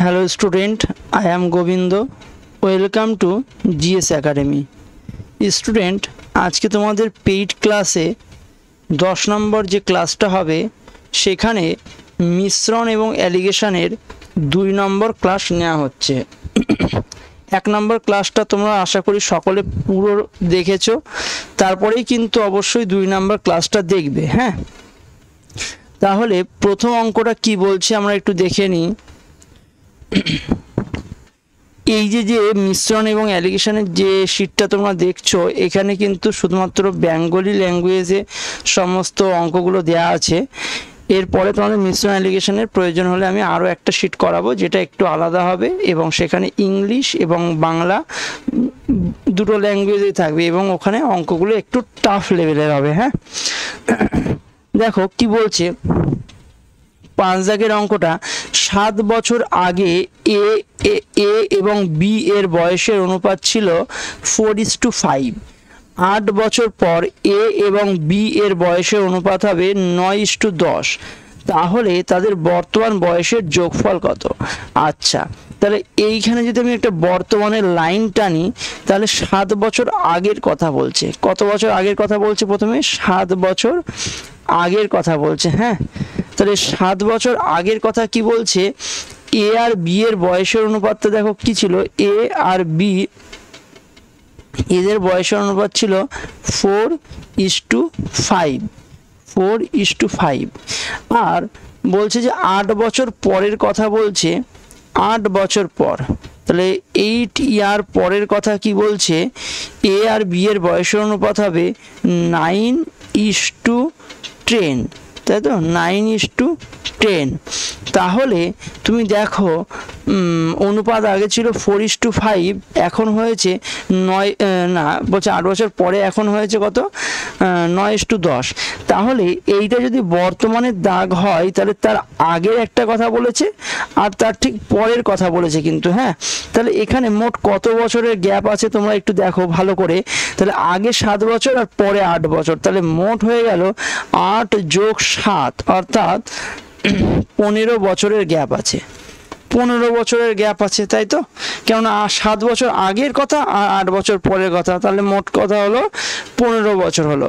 Hello student, I am Govindo. Welcome to GS Academy. Student, আজকে তোমাদের paid ক্লাসে 10 নম্বর যে ক্লাসটা হবে সেখানে মিশ্রণ এবং অ্যালিগেশনের 2 নম্বর ক্লাস নেওয়া হচ্ছে। 1 নম্বর ক্লাসটা তোমরা আশা করি সকলে পুরো দেখেছো, তারপরেই কিন্তু অবশ্যই 2 নম্বর ক্লাসটা দেখবে। হ্যাঁ, তাহলে প্রথম অঙ্কটা কি বলছে আমরা একটু দেখে নিই। এই যে মিশ্রণ এবং অ্যালিগেশনের যে শীটটা তোমরা দেখছো, এখানে কিন্তু শুধুমাত্র বেঙ্গলি ল্যাঙ্গুয়েজে সমস্ত অঙ্কগুলো দেওয়া আছে। এরপরে তোমাদের মিশ্রণ অ্যালিগেশনের প্রয়োজন হলে আমি আরও একটা শীট করাবো যেটা একটু আলাদা হবে এবং সেখানে ইংলিশ এবং বাংলা দুটো ল্যাঙ্গুয়েজেই থাকবে এবং ওখানে অঙ্কগুলো একটু টাফ লেভেলের হবে। হ্যাঁ, দেখো কি বলছে। 5 দাগের অঙ্কটা, 7 বছর আগে এ এবং বি এর বয়সের অনুপাত ছিল 4:5। 8 বছর পর এ এবং বি এর বয়সের অনুপাত হবে 9:10। তাহলে তাদের বর্তমান বয়সের যোগফল কত? আচ্ছা, তাহলে এইখানে যদি আমি একটা বর্তমানের লাইন টানি তাহলে 7 বছর আগের কথা বলছে। কত বছর আগের কথা বলছে? প্রথমে 7 বছর আগের কথা বলছে। হ্যাঁ, তাহলে 7 বছর আগের কথা কি বলছে? এ আর বি এর বয়সের অনুপাতটা দেখো কি ছিল। এ আর বি এদের বয়সের অনুপাত ছিল 4:5। 4:5। আর বলছে যে 8 বছর পরের কথা বলছে। 8 বছর পর, তাহলে 8 ইয়ার পরের কথা কি বলছে? এ আর বি এর বয়সের অনুপাত হবে 9:10, তাই তো? 9:10। তাহলে তুমি দেখো অনুপাত আগে ছিল 4:5, এখন হয়েছে 8 বছর পরে এখন হয়েছে কত? 9:10। তাহলে এইটা যদি বর্তমানের দাগ হয় তাহলে তার আগের একটা কথা বলেছে আর তার ঠিক পরের কথা বলেছে কিন্তু। হ্যাঁ, তাহলে এখানে মোট কত বছরের গ্যাপ আছে তোমরা একটু দেখো ভালো করে। তাহলে আগে 7 বছর আর পরে 8 বছর, তাহলে মোট হয়ে গেল 8 যোগ 7, অর্থাৎ 15 বছরের গ্যাপ আছে। 15 বছরের গ্যাপ আছে, তাই তো? কেননা 7 বছর আগের কথা আর 8 বছর পরের কথা, তাহলে মোট কথা হলো 15 বছর হলো।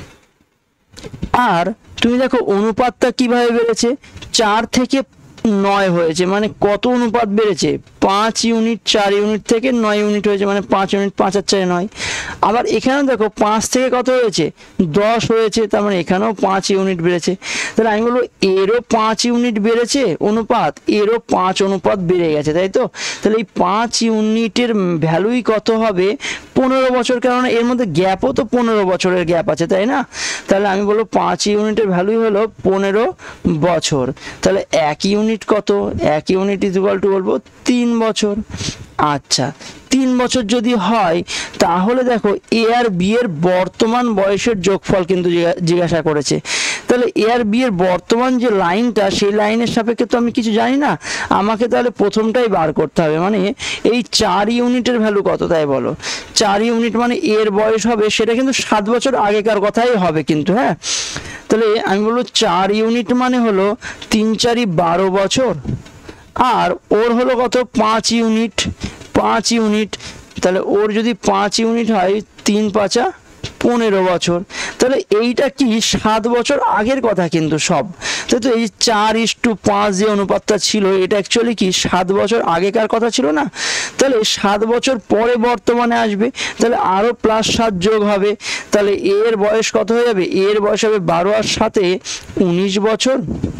আর তুমি দেখো অনুপাতটা কিভাবে বেড়েছে, 4 থেকে 9 হয়েছে, মানে কত অনুপাত বেড়েছে? 5 ইউনিট। 4 ইউনিট থেকে 9 ইউনিট হয়েছে, মানে 5 ইউনিট। 5 আর 4 9। আবার এখানেও দেখো 5 থেকে কত হয়েছে? 10 হয়েছে, তার মানে এখানেও 5 ইউনিট বেড়েছে। তাহলে আমি বলবো এরও 5 ইউনিট বেড়েছে অনুপাত, এরও 5 অনুপাত বেড়ে গেছে, তাই তো? তাহলে এই 5 ইউনিটের ভ্যালুই কত হবে? 15 বছর, কেননা এর মধ্যে গ্যাপও তো 15 বছরের গ্যাপ আছে, তাই না? তাহলে আমি বলবো 5 ইউনিটের ভ্যালুই হলো 15 বছর। তাহলে 1 ইউনিট কত? 1 ইউনিট ইকুয়াল টু বলবো 3 বছর। আচ্ছা, 3 বছর যদি হয় তাহলে দেখো এ আর বি এর বর্তমান বয়সের যোগফল কিন্তু জিজ্ঞাসা করেছে। তাহলে এ আর বি এর বর্তমান যে লাইনটা, সেই লাইনের সাপেক্ষে তো আমি কিছু জানি না, আমাকে তাহলে প্রথমটাই বার করতে হবে। মানে এই 4 ইউনিটের ভ্যালু কত তাই বলো? 4 ইউনিট মানে এর বয়স হবে, সেটা কিন্তু 7 বছর আগেকার কথাই হবে কিন্তু। হ্যাঁ, তাহলে আমি বলবো 4 ইউনিট মানে হলো 3 4 12 বছর, আর ওর হলো কত? 5 ইউনিট। 5 ইউনিট, তাহলে ওর যদি 5 ইউনিট হয় 3 5 15 বছর। তাহলে এইটা কি 7 বছর আগের কথা কিন্তু সব, তাই তো? এই 4:5 যে অনুপাতটা ছিল এটা অ্যাকচুয়ালি কি 7 বছর আগেকার কথা ছিল না? তাহলে 7 বছর পরে বর্তমানে আসবে, তাহলে আরও +7 যোগ হবে। তাহলে এর বয়স কত হয়ে যাবে? এর বয়স হবে 12 আর 7 19 বছর,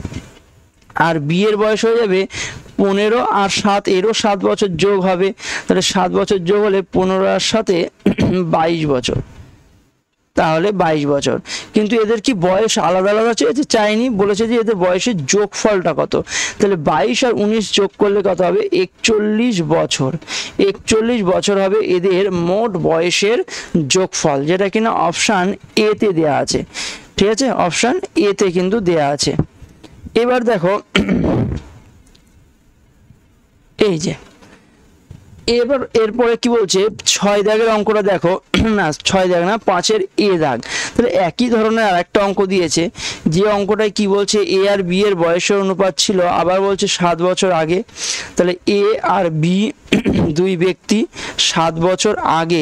আর বি এর বয়স হয়ে যাবে 15 আর 7, এরও 7 বছর যোগ হবে। তাহলে 7 বছর যোগ হলে 15 আর 7 22 বছর, তাহলে 22 বছর। কিন্তু এদের কি বয়স আলাদা আলাদা চেয়েছে? চাইনি, বলেছে যে এদের বয়সের যোগফলটা কত। তাহলে 22 আর 19 যোগ করলে কত হবে? 41 বছর। 41 বছর হবে এদের মোট বয়সের যোগফল, যেটা কিনা অপশান এ তে দেওয়া আছে। ঠিক আছে, অপশান এ তে কিন্তু দেওয়া আছে। এবার দেখো এই যে এবার এরপরে কি বলছে 6 দাগের অঙ্কটা দেখো, না 6 দাগ না 5-এর এ দাগ। তাহলে একই ধরনের আরেকটা অঙ্ক দিয়েছে, যে অঙ্কটায় কি বলছে এ আর বি এর বয়সের অনুপাত ছিল, আবার বলছে 7 বছর আগে। তাহলে এ আর বি দুই ব্যক্তি 7 বছর আগে,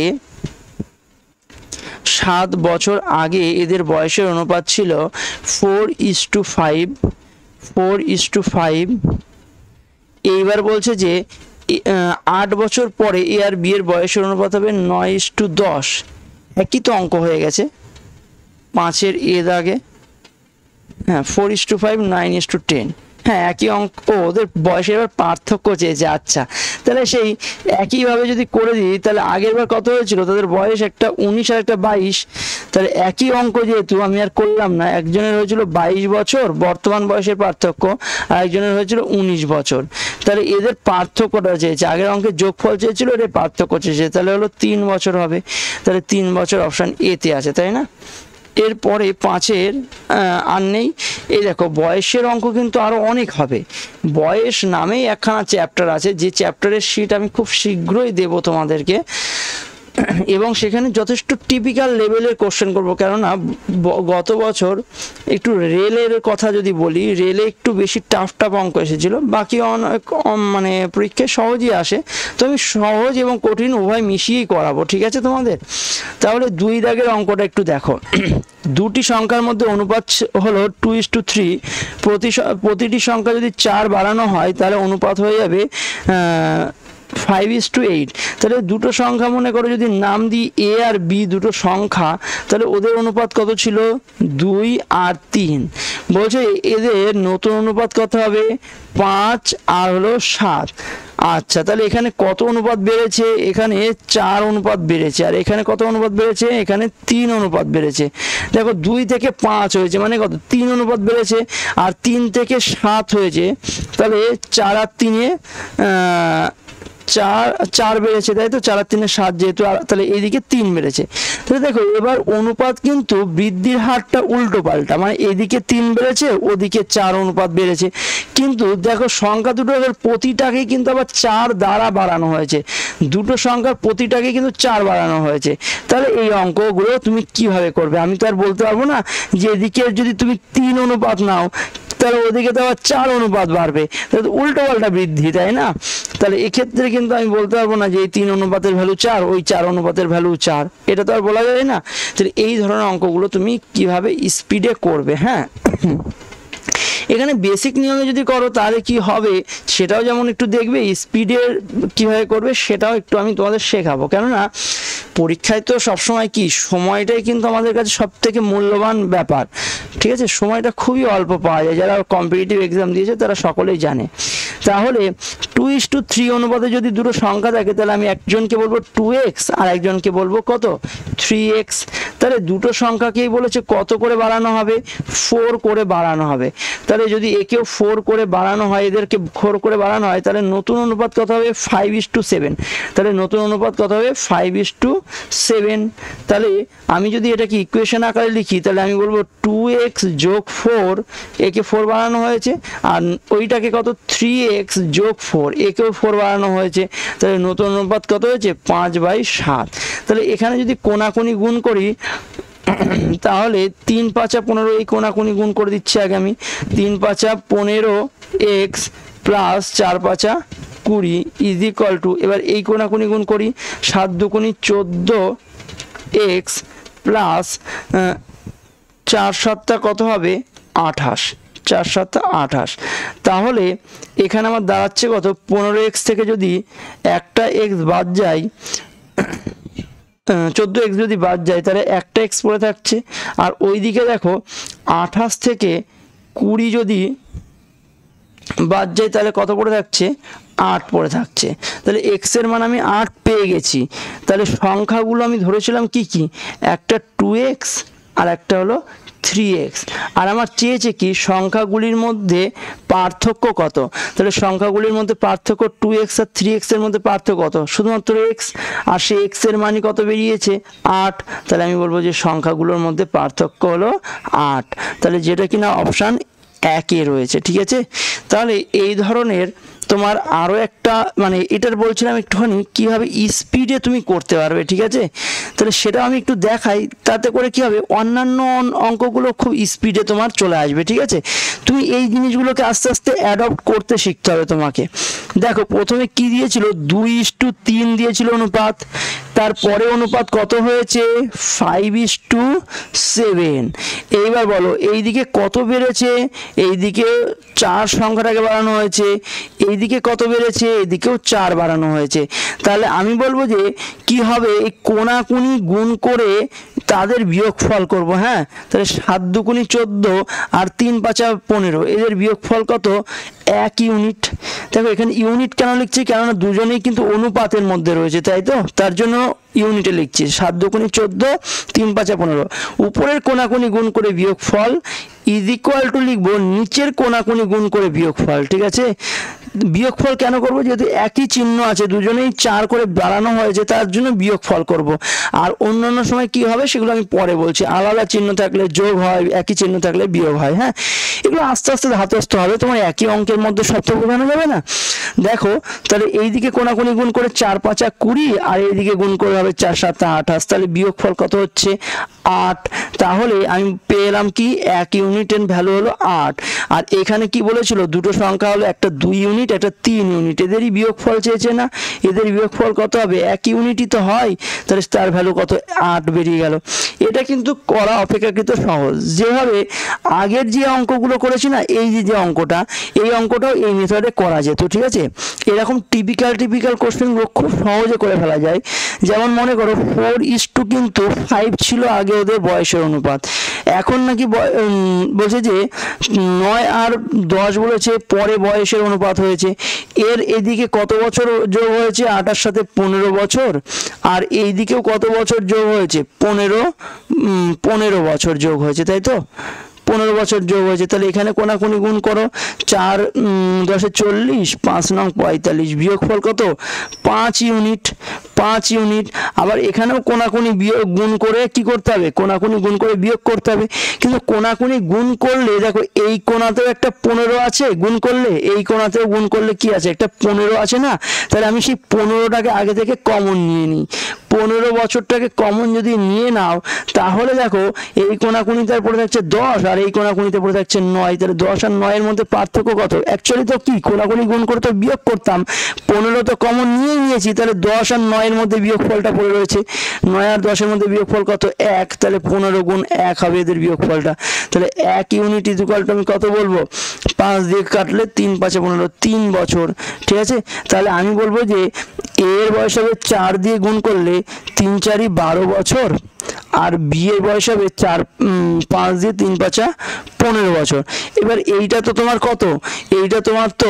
7 বছর আগে এদের বয়সের অনুপাত ছিল 4:5, 4:5। এইবার বলছে যে 8 বছর পরে এ আর বি এর বয়সের অনুপাত হবে 9:10। একই তো অঙ্ক হয়ে গেছে 5-এর এ দাগে। হ্যাঁ 4:5, 9:10। হ্যাঁ একই অঙ্ক, ওদের বয়সের এবার পার্থক্য চেয়েছে। আচ্ছা তাহলে সেই একইভাবে যদি করে দিই, তাহলে আগের বার কত হয়েছিল, তাদের বয়স একটা 19 আর একটা 22। তাহলে একই অঙ্ক যেহেতু আমি আর করলাম না, একজনের হয়েছিল 22 বছর বর্তমান বয়সের পার্থক্য, আর একজনের হয়েছিল 19 বছর। তাহলে এদের পার্থক্যটা চেয়েছে, আগের অঙ্কের যোগফল চেয়েছিল, এদের পার্থক্য চেয়েছে, তাহলে হলো 3 বছর হবে। তাহলে 3 বছর অপশান এতে আছে, তাই না? এরপরে 5-এর আর নেই। এই দেখো বয়সের অঙ্ক কিন্তু আরও অনেক হবে। বয়স নামেই একখানা চ্যাপ্টার আছে, যে চ্যাপ্টারের শিট আমি খুব শীঘ্রই দেব তোমাদেরকে, এবং সেখানে যথেষ্ট টিপিক্যাল লেভেলের কোশ্চেন করব। কেননা গত বছর একটু রেলের কথা যদি বলি, রেলে একটু বেশি টাফ অঙ্ক এসেছিল, বাকি অনেক মানে পরীক্ষায় সহজই আসে। তো আমি সহজ এবং কঠিন উভয় মিশিয়েই করাবো, ঠিক আছে তোমাদের? তাহলে 2 দাগের অঙ্কটা একটু দেখো। দুটি সংখ্যার মধ্যে অনুপাত হলো 2:3। প্রতিটি সংখ্যা যদি 4 বাড়ানো হয় তাহলে অনুপাত হয়ে যাবে 5:8। তাহলে দুটো সংখ্যা মনে করো যদি নাম দিই এ আর বি, দুটো সংখ্যা, তাহলে ওদের অনুপাত কত ছিল, 2 আর 3। বলছে এদের নতুন অনুপাত কত হবে, 5 আর হলো 7। আচ্ছা তাহলে এখানে কত অনুপাত বেড়েছে, এখানে 4 অনুপাত বেড়েছে, আর এখানে কত অনুপাত বেড়েছে, এখানে 3 অনুপাত বেড়েছে। দেখো 2 থেকে 5 হয়েছে মানে কত, 3 অনুপাত বেড়েছে, আর 3 থেকে 7 হয়েছে, তাহলে 4 আর 3-এ 4 বেড়েছে, তাই তো? 4 আর 3-এ 7 যেহেতু, তাহলে এইদিকে 3 বেড়েছে। তাহলে দেখো এবার অনুপাত কিন্তু বৃদ্ধির হারটা উল্টো পাল্টা, মানে এদিকে 3 বেড়েছে, ওদিকে 4 অনুপাত বেড়েছে। কিন্তু দেখো সংখ্যা দুটো প্রতিটাকেই কিন্তু আবার 4 দ্বারা বাড়ানো হয়েছে, দুটো সংখ্যার প্রতিটাকে কিন্তু 4 বাড়ানো হয়েছে। তাহলে এই অঙ্কগুলো তুমি কিভাবে করবে? আমি তো আর বলতে পারবো না যে এদিকে যদি তুমি 3 অনুপাত নাও তাহলে ওদিকে তো আবার 4 অনুপাত বাড়বে, তাহলে উল্টো পাল্টা বৃদ্ধি, তাই না? তাহলে এক্ষেত্রে কিন্তু আমি বলতে পারবো না যে এই 3 অনুপাতের ভ্যালু 4, ওই 4 অনুপাতের ভ্যালু 4, এটা তো আর বলা যায় না। তাহলে এই ধরনের অঙ্কগুলো তুমি কিভাবে স্পিডে করবে। হ্যাঁ এখানে বেসিক নিয়মে যদি করো তাহলে কি হবে সেটাও যেমন একটু দেখবে, স্পিডের কিভাবে করবে সেটাও একটু আমি তোমাদের শেখাবো। কেননা পরীক্ষায় তো সবসময় কি, সময়টাই কিন্তু আমাদের কাছে সব থেকে মূল্যবান ব্যাপার, ঠিক আছে? সময়টা খুবই অল্প পাওয়া যায়, যারা কম্পিটিটিভ এক্সাম দিয়েছে তারা সকলেই জানে। তাহলে 2:3 অনুপাতে যদি দুটো সংখ্যা থাকে, তাহলে আমি একজনকে বলবো 2x আর একজনকে বলবো কত, 3x। তাহলে দুটো সংখ্যাকেই বলেছে কত করে বাড়ানো হবে, 4 করে বাড়ানো হবে। তাহলে যদি একেও 4 করে বাড়ানো হয়, এদেরকে 4 করে বাড়ানো হয়, তাহলে নতুন অনুপাত কত হবে, 5:7। তাহলে নতুন অনুপাত কত হবে, 5:7। তাহলে আমি যদি এটাকে ইকুয়েশন আকারে লিখি, তাহলে আমি বলবো 2x যোগ 4, একে 4 বাড়ানো হয়েছে, আর ওইটাকে কত, 3x যোগ 4, একেও 4 বাড়ানো হয়েছে। তাহলে নতুন অনুপাত কত হয়েছে, 5/7। তাহলে এখানে যদি কোনাকুনি গুণ করি, তাহলে 3 5 15, এই কোনাকুনি গুণ করে দিচ্ছি আগে আমি। 3 5 15x plus 4 5 20 is equal two, এবার এই কোনাকুনি গুণ করি, 7 2 14x প্লাস 4 7 কত হবে, 28, 4 7 28। তাহলে এখানে আমার দাঁড়াচ্ছে কত, 15x থেকে যদি একটা x বাদ যায়, 14x যদি বাদ যায়, তাহলে একটা x পড়ে থাকছে। আর ওইদিকে দেখো 28 থেকে 20 যদি বাদ যায়, তাহলে কত পড়ে থাকছে, 8 পড়ে থাকছে। তাহলে x এর মান আমি 8 পেয়ে গেছি। তাহলে সংখ্যাগুলো আমি ধরেছিলাম কি কি, একটা 2x আর একটা হলো 3x, আর আমার চেয়েছে কি সংখ্যাগুলির মধ্যে পার্থক্য কত। তাহলে সংখ্যাগুলির মধ্যে পার্থক্য 2x আর 3x এর মধ্যে পার্থক্য কত, শুধুমাত্র x, আর সেই x এর মানই কত বেরিয়েছে, 8। তাহলে আমি বলবো যে সংখ্যাগুলোর মধ্যে পার্থক্য হলো 8। তাহলে যেটা কিনা অপশান 1-এ রয়েছে, ঠিক আছে? তাহলে এই ধরনের তোমার আরও একটা মানে এটার বলছিলাম একটুখানি কীভাবে স্পিডে তুমি করতে পারবে, ঠিক আছে? তাহলে সেটা আমি একটু দেখাই, তাতে করে কী হবে অন্যান্য অঙ্কগুলো খুব স্পিডে তোমার চলে আসবে, ঠিক আছে? তুমি এই জিনিসগুলোকে আস্তে আস্তে অ্যাডপ্ট করতে শিখতে হবে তোমাকে। দেখো প্রথমে কি দিয়েছিল, 2:3 দিয়েছিল অনুপাত, তারপরে অনুপাত কত হয়েছে 5:7। এইবার বলো এইদিকে কত বেড়েছে, এইদিকে 4 সংখ্যাটাকে বাড়ানো হয়েছে, এইদিকে কত বেড়েছে, এইদিকেও 4 বাড়ানো হয়েছে। তাহলে আমি বলবো যে কি হবে, এই কোনাকুনি গুণ করে তাদের বিয়োগফল করব। হ্যাঁ, তাহলে 7 দুগুণি 14 আর 3 পাঁচা 15, এদের বিয়োগফল কত 1 ইউনিট। দেখো এখানে ইউনিট কেন লিখছি, কেননা দুজনেই কিন্তু অনুপাতের মধ্যে রয়েছে, তাই তো, তার জন্য ইউনিটে লিখছি। 7 দুগুণি 14, 3 পাঁচা 15, উপরের কোনাকুনি গুণ করে বিয়োগফল ইজ ইকুয়াল টু লিখবো নিচের কোনাকুনি গুণ করে বিয়োগফল, ঠিক আছে? বিয়োগফল কেন করব, যেহেতু একই চিহ্ন আছে, দুজনেই 4 করে বাড়ানো হয়েছে, তার জন্য বিয়োগফল করব। আর অন্যান্য সময় কি হবে সেগুলো আমি পরে বলছি, আলাদা চিহ্ন থাকলে যোগ হয়, একই চিহ্ন থাকলে বিয়োগ হয়। হ্যাঁ, এগুলো আস্তে আস্তে ধাতস্থ হবে, তোমার একই অঙ্কের মধ্যে সব তো বোঝানো যাবে না। দেখো তাহলে এইদিকে কোনাকুনি গুণ করে 4 পাঁচা 20 আর এইদিকে গুণ করে হবে 4 7 28, তাহলে বিয়োগফল কত হচ্ছে 8। তাহলে আমি পেলাম কি 1 ইউনিটের ভ্যালু হলো 8। আর এখানে কি বলেছিল, দুটো সংখ্যা হলো, একটা 2 ইউনিট একটা 3 ইউনিট, এদেরই বিয়োগফল চেয়েছে না, এদের বিয়োগফল কত হবে 1 ইউনিটই তো হয়, তাহলে তার ভ্যালু কত 8 বেরিয়ে গেল। এটা কিন্তু করা অপেক্ষাকৃত সহজ। যেভাবে আগের যে অঙ্কগুলো করেছি না, এই যে অঙ্কটা, এই অঙ্কটাও এই মেথডে করা যেত, ঠিক আছে? এরকম টিপিক্যাল কোশ্চেনগুলো খুব সহজে করে ফেলা যায়। যেমন মনে করো 4:2 কিন্তু 5 ছিল আগে ওদের বয়সের অনুপাত, এখন নাকি বলছে যে 9 আর 10 বলেছে পরে বয়সের অনুপাত হয়েছে। এর এদিকে কত বছর যোগ হয়েছে, 8 এর সাথে 15 বছর, আর এই দিকেও কত বছর যোগ হয়েছে 15 বছর যোগ হয়েছে, তাই তো, 15 বছর যোগ হয়েছে। তাহলে এখানে কোনাকুনি গুণ করো, 4 10 40, 5 9 45, বিয়োগফল কত 5 ইউনিট। আবার এখানেও কোনাকুনি বিয়োগ গুণ করে কি করতে হবে, কোনাকুনি গুণ করে বিয়োগ করতে হবে। কিন্তু কোনাকুনি গুণ করলে দেখো এই কোনাতেও একটা 15 আছে, গুণ করলে এই কোনাতেও গুণ করলে কি আছে, একটা 15 আছে না। তাহলে আমি সেই 15টাকে আগে থেকে কমন নিয়ে নিই। 15 বছরটাকে কমন যদি নিয়ে নাও, তাহলে দেখো এই কোনাকুনিতে পড়ে থাকছে 10 আর এই কোনাকুনিতে পড়ে থাকছে 9। তাহলে 10 আর 9 এর মধ্যে পার্থক্য কত, অ্যাকচুয়ালি তো কি কোনাকুনি গুণ করে তো বিয়োগ করতাম, 15 তো কমন নিয়েছি, তাহলে 10 আর 9 এর মধ্যে বিয়োগফলটা পড়ে রয়েছে, 9 আর 10 এর মধ্যে বিয়োগফল কত 1, তাহলে 15 গুণ 1 হবে এদের বিয়োগফলটা। তাহলে 1 ইউনিট ইকুয়াল টু আমি কত বলবো, 5 দিয়ে কাটলে 3 5 15, 3 বছর, ঠিক আছে? তাহলে আমি বলবো যে এর বয়স হবে 4 দিয়ে গুণ করলে 3 4 12 বছর, আর বিয়ের বয়স হবে 5 দিয়ে 3 5 15 বছর। এবার এইটা তো তোমার কত, এইটা তোমার তো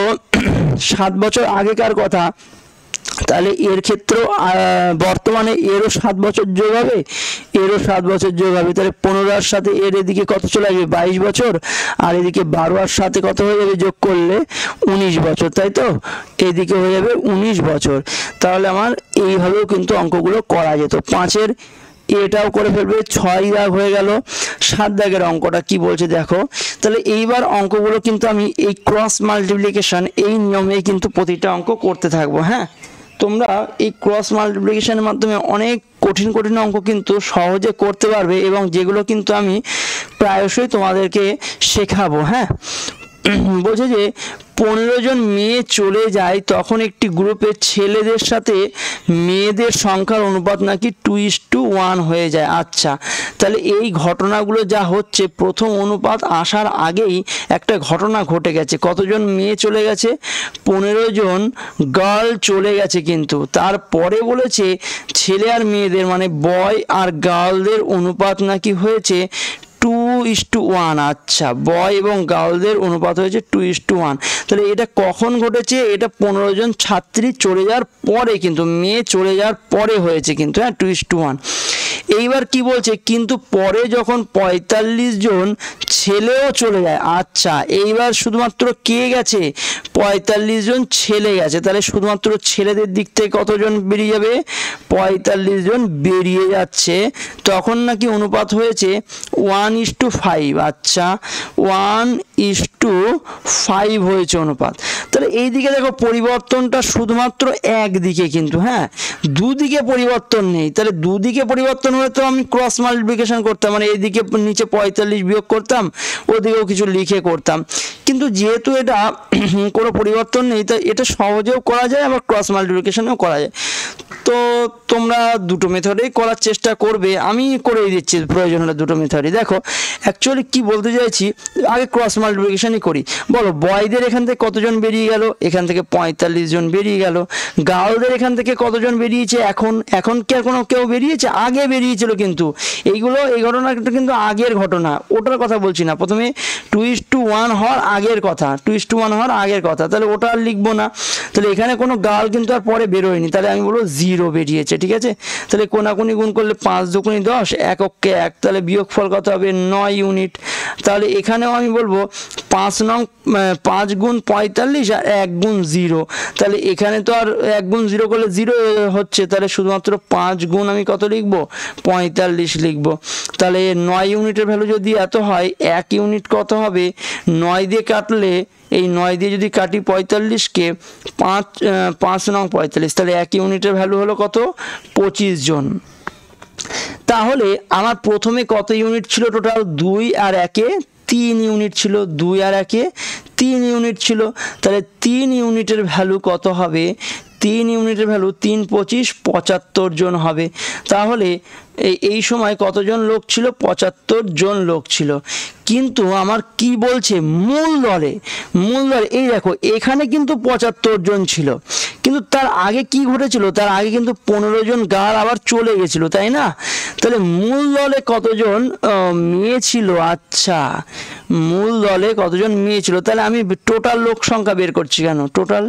7 বছর আগেকার কথা, তাহলে এর ক্ষেত্রেও বর্তমানে এরও 7 বছর যোগ হবে, এরও 7 বছর যোগ হবে। তাহলে 15 আর সাথে এর এদিকে কত চলে আসবে 22 বছর, আর এদিকে 12 আর সাথে কত হয়ে যাবে যোগ করলে 19 বছর, তাই তো, এদিকে হয়ে যাবে 19 বছর। তাহলে আমার এইভাবেও কিন্তু অঙ্কগুলো করা যেত। 5-এর এটাও করে ফেলবে। 6 দাগ হয়ে গেল। 7 দাগের অঙ্কটা কি বলছে দেখো। তাহলে এইবার অঙ্কগুলো কিন্তু আমি এই ক্রস মাল্টিপ্লিকেশন এই নিয়মে কিন্তু প্রতিটা অঙ্ক করতে থাকবো। হ্যাঁ, তোমরা এই ক্রস মাল্টিপ্লিকেশনের মাধ্যমে অনেক কঠিন অঙ্ক কিন্তু সহজে করতে পারবে, এবং যেগুলো কিন্তু আমি প্রায়শই তোমাদেরকে শেখাবো। হ্যাঁ, বলছে যে 15 জন মেয়ে চলে যায়, তখন একটি গ্রুপের ছেলেদের সাথে মেয়েদের সংখ্যার অনুপাত নাকি 2:1 হয়ে যায়। আচ্ছা, তাহলে এই ঘটনাগুলো যা হচ্ছে, প্রথম অনুপাত আসার আগেই একটা ঘটনা ঘটে গেছে। কতজন মেয়ে চলে গেছে, 15 জন গার্ল চলে গেছে, কিন্তু তারপরে বলেছে ছেলে আর মেয়েদের মানে বয় আর গার্লদের অনুপাত নাকি হয়েছে 2:1। আচ্ছা, বয় এবং গার্লদের অনুপাত হয়েছে 2:1। তাহলে এটা কখন ঘটেছে, এটা 15 জন ছাত্রী চলে যাওয়ার পরে, কিন্তু মেয়ে চলে যাওয়ার পরে হয়েছে কিন্তু। হ্যাঁ, 2:1। এইবার কি বলছে, কিন্তু পরে যখন 45 জন ছেলেও চলে যায়। আচ্ছা, এইবার শুধুমাত্র কে গেছে, 45 জন ছেলে গেছে। তাহলে শুধুমাত্র ছেলেদের দিক থেকে কতজন বেরিয়ে যাবে, 45 জন বেরিয়ে যাচ্ছে। তখন নাকি অনুপাত হয়েছে 1:5। আচ্ছা, 1:5 হয়েছে অনুপাত। তাহলে এইদিকে দেখো পরিবর্তনটা শুধুমাত্র একদিকে, কিন্তু হ্যাঁ দুদিকে পরিবর্তন নেই। তাহলে দুদিকে পরিবর্তন হলে তো আমি ক্রস মাল্টিপ্লিকেশন করতাম, মানে এইদিকে নিচে 45 বিয়োগ করতাম, ওদিকেও কিছু লিখে করতাম। কিন্তু যেহেতু এটা কোনো পরিবর্তন নেই, তাই এটা সহজেও করা যায়, আবার ক্রস মাল্টিপ্লিকেশনও করা যায়। তো তোমরা দুটো মেথডেই করার চেষ্টা করবে, আমি করেই দিচ্ছি প্রয়োজন হলে দুটো মেথডই। দেখো অ্যাকচুয়ালি কি বলতে চাইছি, আগে ক্রস মাল্টিপ্লিকেশনই করি। বলো বয়দের এখান থেকে কতজন বেরিয়ে গেল, এখান থেকে 45 জন বেরিয়ে গেল। গার্লদের এখান থেকে কতজন বেরিয়েছে, এখন কি আর কোনো কেউ বেরিয়েছে? আগে বেরিয়েছিল, কিন্তু এই ঘটনাটা কিন্তু আগের ঘটনা, ওটার কথা বলছি না। প্রথমে 2:1 হওয়ার আগের কথা, 2:1 হওয়ার আগের কথা, তাহলে ওটা আর লিখবো না। তাহলে এখানে কোনো গার্ল কিন্তু আর পরে বেরোয়নি, তাহলে আমি বলবো 0 বেরিয়েছে, ঠিক আছে। তাহলে কোনাকুনি গুণ করলে 5 দুগুণে 10, এককে 1, তাহলে বিয়োগফল কত হবে 9 ইউনিট। তাহলে এখানেও আমি বলবো 5 গুণ 45 আর 1 গুণ 0, তাহলে এখানে তো আর 1 গুণ 0 করলে 0 হচ্ছে, তাহলে শুধুমাত্র 5 গুণ আমি কত লিখবো 45 লিখবো। তাহলে 9 ইউনিটের ভ্যালু যদি এত হয়, 1 ইউনিট কত হবে 9 দিয়ে কাটলে, এই 9 দিয়ে যদি কাটি 45কে, 5 নং 45, তাহলে 1 ইউনিটের ভ্যালু হলো কত 25 জন। তাহলে আমার প্রথমে কত ইউনিট ছিল টোটাল, 2 আর 1-এ 3 ইউনিট ছিল, 2 আর 1-এ 3 ইউনিট ছিল। তাহলে 3 ইউনিটের ভ্যালু কত হবে, 3 ইউনিটের ভ্যালু 3 25 75 জন হবে। তাহলে এই সময় কতজন লোক ছিল, 75 জন লোক ছিল। কিন্তু আমার কি বলছে, মূল দলে এই দেখো এখানে কিন্তু 75 জন ছিল, কিন্তু তার আগে কি ঘটেছিল, তার আগে কিন্তু 15 জন গার্ল আবার চলে গেছিল, তাই না? তাহলে মূল দলে কতজন মেয়ে ছিল, আচ্ছা মূল দলে কতজন মেয়ে ছিল, তাহলে আমি টোটাল লোক সংখ্যা বের করছি কেন,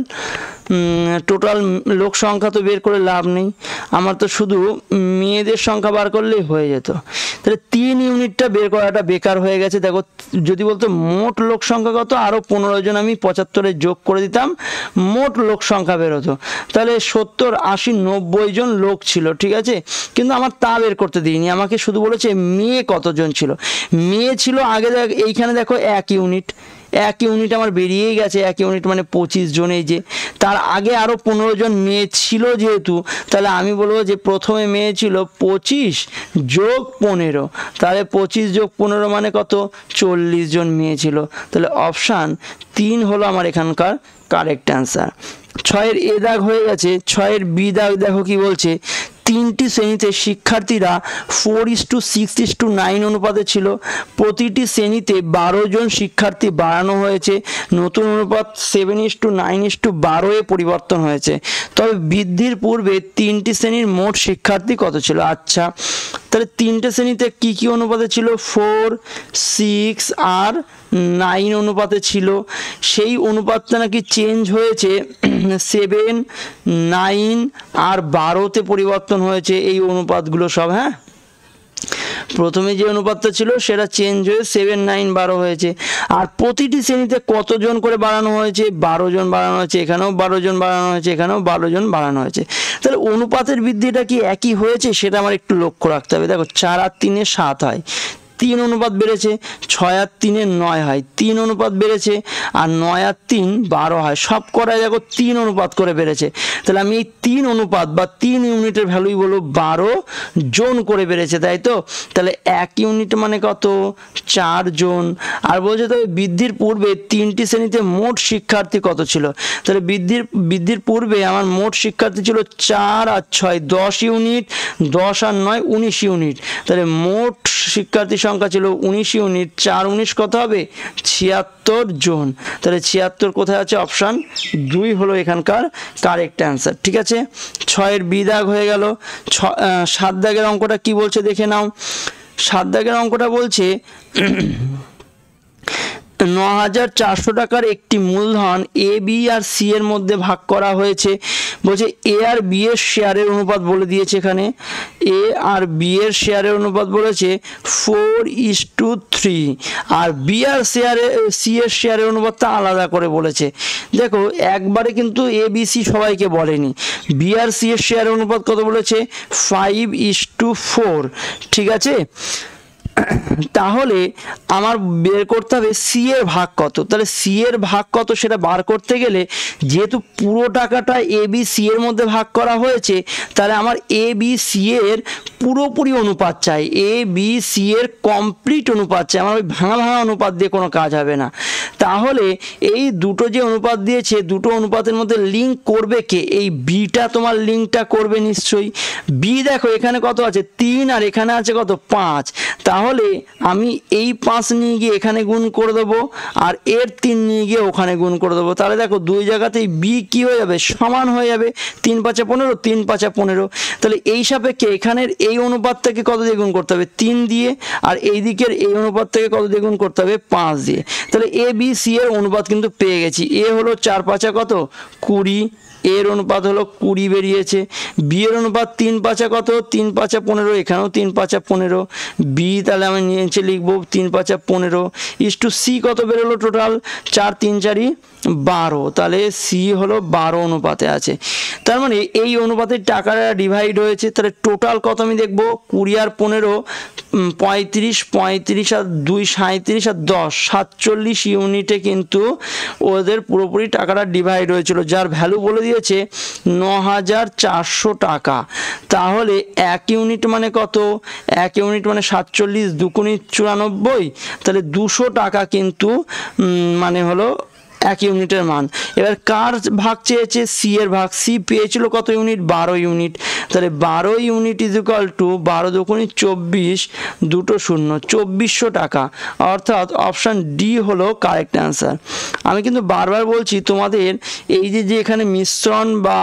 টোটাল লোক সংখ্যা তো বের করে লাভ নেই, আমার তো শুধু মেয়েদের সংখ্যা বার করলেই হয়ে যেত। তাহলে 3 ইউনিটটা বের করাটা বেকার হয়ে গেছে। দেখো যদি বলতো মোট লোক সংখ্যা কত, আরও 15 জন আমি 75-এ যোগ করে দিতাম, মোট লোক সংখ্যা বেরোতো। তাহলে 70 80 90 জন লোক ছিল, ঠিক আছে। কিন্তু আমার তা বের করতে দিইনি, আমাকে শুধু বলেছে মেয়ে কতজন ছিল। মেয়ে ছিল আগে এইখানে দেখো 1 ইউনিট, 1 ইউনিট আমার বেরিয়েই গেছে, 1 ইউনিট মানে 25 জন। এই যে তার আগে আরও 15 জন মেয়ে ছিল যেহেতু, তাহলে আমি বলবো যে প্রথমে মেয়ে ছিল 25 যোগ 15, তাহলে 25 যোগ 15 মানে কত 40 জন মেয়ে ছিল। তাহলে অপশান 3 হলো আমার এখানকার কারেক্ট অ্যান্সার। 6-এর এ দাগ হয়ে গেছে। 6-এর বি দাগ দেখো কি বলছে, 3টি শ্রেণীতে শিক্ষার্থীরা 4:6:9 অনুপাতে ছিল। প্রতিটি শ্রেণীতে 12 জন শিক্ষার্থী বাড়ানো হয়েছে। নতুন অনুপাত 7:9:12-এ পরিবর্তন হয়েছে। তবে বৃদ্ধির পূর্বে 3টি শ্রেণীর মোট শিক্ষার্থী কত ছিল? আচ্ছা তাহলে 3টে শ্রেণীতে কি কি অনুপাতে ছিল, 4, 6 আর 9 অনুপাতে ছিল। সেই অনুপাতটা নাকি চেঞ্জ হয়েছে 7, 9 আর 12-তে পরিবর্তন হয়েছে এই অনুপাতগুলো সব। হ্যাঁ প্রথমে যে অনুপাতটা ছিল সেটা চেঞ্জ হয়ে 7, 9, 12 হয়েছে। আর প্রতিটি শ্রেণীতে কতজন করে বাড়ানো হয়েছে, 12 জন বাড়ানো হয়েছে, এখানেও 12 জন বাড়ানো হয়েছে, এখানেও 12 জন বাড়ানো হয়েছে। তাহলে অনুপাতের বৃদ্ধিটা কি একই হয়েছে সেটা আমার একটু লক্ষ্য রাখতে হবে। দেখো 4 আর 3-এ 7 হয়, 3 অনুপাত বেড়েছে, 6 আর 3-এ 9 হয়, 3 অনুপাত বেড়েছে, আর 9 আর 3 12 হয়। সব করায় দেখো 3 অনুপাত করে বেড়েছে। তাহলে আমি এই 3 অনুপাত বা 3 ইউনিটের ভ্যালুই বলবো 12 জন করে বেড়েছে, তাই তো। তাহলে 1 ইউনিট মানে কত 4 জন। আর বলছে তবে বৃদ্ধির পূর্বে 3টি শ্রেণীতে মোট শিক্ষার্থী কত ছিল। তাহলে বৃদ্ধির পূর্বে আমার মোট শিক্ষার্থী ছিল 4 আর 6 10 ইউনিট, 10 আর 9 19 ইউনিট। তাহলে মোট শিক্ষার্থী সংখ্যা ছিল 19 ইউনিট, 4 19 কত হবে 76 জন। তাহলে 76 কোথায় আছে, অপশান 2 হলো এখানকার কারেক্ট অ্যান্সার। ঠিক আছে, 6-এর বি দাগ হয়ে গেল। 7 দাগের অঙ্কটা কি বলছে দেখে নাও। 7 দাগের অঙ্কটা বলছে 9,400 টাকার একটি মূলধন এ, বি আর সি এর মধ্যে ভাগ করা হয়েছে। বলছে এ আর বি এর শেয়ারের অনুপাত বলে দিয়েছে এখানে। এ আর বি এর শেয়ারের অনুপাত বলেছে 4:3, আর বি আর সি এর শেয়ারের অনুপাতটা আলাদা করে বলেছে। দেখো একবারে কিন্তু এ বি সি সবাইকে বলেনি। বি আর সি এর শেয়ারের অনুপাত কত বলেছে 5:4। ঠিক আছে, তাহলে আমার বের করতে হবে সি এর ভাগ কত। তাহলে সি এর ভাগ কত সেটা বার করতে গেলে যেহেতু পুরো টাকাটা এ বি সি এর মধ্যে ভাগ করা হয়েছে, তাহলে আমার এ বি সি এর পুরোপুরি অনুপাত চাই, এ বি সি এর কমপ্লিট অনুপাত চাই। আমার ওই ভাঙা ভাঙা অনুপাত দিয়ে কোনো কাজ হবে না। তাহলে এই দুটো যে অনুপাত দিয়েছে, দুটো অনুপাতের মধ্যে লিঙ্ক করবে কে? এই বিটা তোমার লিঙ্কটা করবে নিশ্চয়ই। বি দেখো এখানে কত আছে 3 আর এখানে আছে কত 5। তাহলে আমি এই 5 নিয়ে গিয়ে এখানে গুণ করে দেবো আর এর 3 নিয়ে গিয়ে ওখানে গুণ করে দেবো। তাহলে দেখো দুই জায়গাতেই বি কি হয়ে যাবে? সমান হয়ে যাবে। 3 5 15, 3 5 15। তাহলে এই সাপেক্ষে এখানের এই অনুপাতটাকে কত দিয়ে গুণ করতে হবে? 3 দিয়ে। আর এই দিকের এই অনুপাতটাকে কত দিয়ে গুণ করতে হবে? 5 দিয়ে। তাহলে এ বি সি এর অনুপাত কিন্তু পেয়ে গেছি। এ হলো 4 5 কত 20, এর অনুপাত হলো 20 বেরিয়েছে। বি এর অনুপাত 3 5 কত 3 5 15, এখানেও 3 5 15। বি তাহলে আমি নিচে লিখবো 3 5 15 ইস টু সি কত বেরোলো টোটাল 4 3 4 12। তাহলে সি হলো 12 অনুপাতে আছে। তার মানে এই অনুপাতের টাকাটা ডিভাইড হয়েছে। তাহলে টোটাল কত আমি দেখবো 20 আর 15 35, 35 আর 2 37 আর 10 47 ইউনিটে কিন্তু ওদের পুরোপুরি টাকাটা ডিভাইড হয়েছিল, যার ভ্যালু বলে দিয়েছে 9400 টাকা। তাহলে 1 ইউনিট মানে কত? 1 ইউনিট মানে 47 2 94। তাহলে 200 টাকা কিন্তু মানে হলো 1 ইউনিটের মান। এবার কার ভাগ চেয়েছে? সি এর ভাগ। সি পেয়েছিল কত ইউনিট? 12 ইউনিট। তাহলে 12 ইউনিট ইজ ইকুয়াল টু 12 2 24 2 0 2400 টাকা। অর্থাৎ অপশান ডি হলো কারেক্ট অ্যান্সার। আমি কিন্তু বারবার বলছি তোমাদের এই যে এখানে মিশ্রণ বা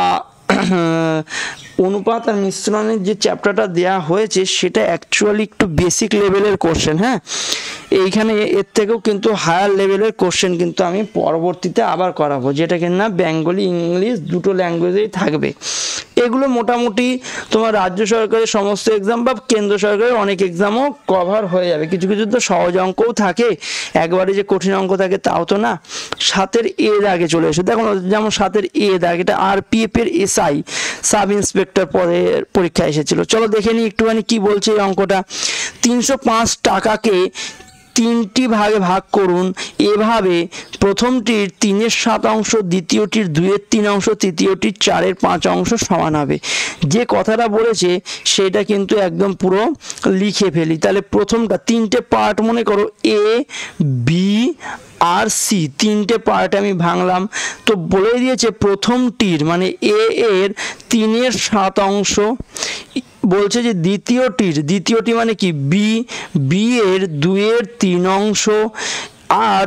অনুপাত আর মিশ্রণের যে চ্যাপ্টারটা দেয়া হয়েছে সেটা অ্যাকচুয়ালি একটু বেসিক লেভেলের কোশ্চেন। হ্যাঁ, এইখানে এর থেকেও কিন্তু হায়ার লেভেলের কোশ্চেন কিন্তু আমি পরবর্তীতে আবার করাবো, যেটা কিনা বেঙ্গলি ইংলিশ দুটো ল্যাঙ্গুয়েজেই থাকবে। এগুলো মোটামুটি তোমার রাজ্য সরকারের সমস্ত এক্সাম বা কেন্দ্র সরকারের অনেক এক্সামও কভার হয়ে যাবে। কিছু কিছু তো সহজ অঙ্কও থাকে, একবারে যে কঠিন অঙ্ক থাকে তাও তো না। 7-এর এ দাগে চলে এসে দেখো, যেমন 7-এর এ দাগ, এটা আরপিএফ এর এসআই সাব ইন্সপেক্টর পদের পরীক্ষা এসেছিল। চলো দেখে নিই একটুখানি কি বলছে এই অঙ্কটা। 305 টাকাকে 3টি ভাগে ভাগ করুন। এভাবে প্রথমটির 3/7 অংশ, দ্বিতীয়টির 2/3 অংশ, তৃতীয়টির 4/5 অংশ সমান হবে। যে কথাটা বলেছে সেটা কিন্তু একদম পুরো লিখে ফেলি। তাহলে প্রথমটা 3টে পার্ট মনে করো, এ বি আর সি, 3টে পার্ট আমি ভাঙলাম। তো বলে দিয়েছে প্রথমটির মানে এ এর 3/7 অংশ, বলছে যে দ্বিতীয়টি মানে কি বি এর 2/3 অংশ, আর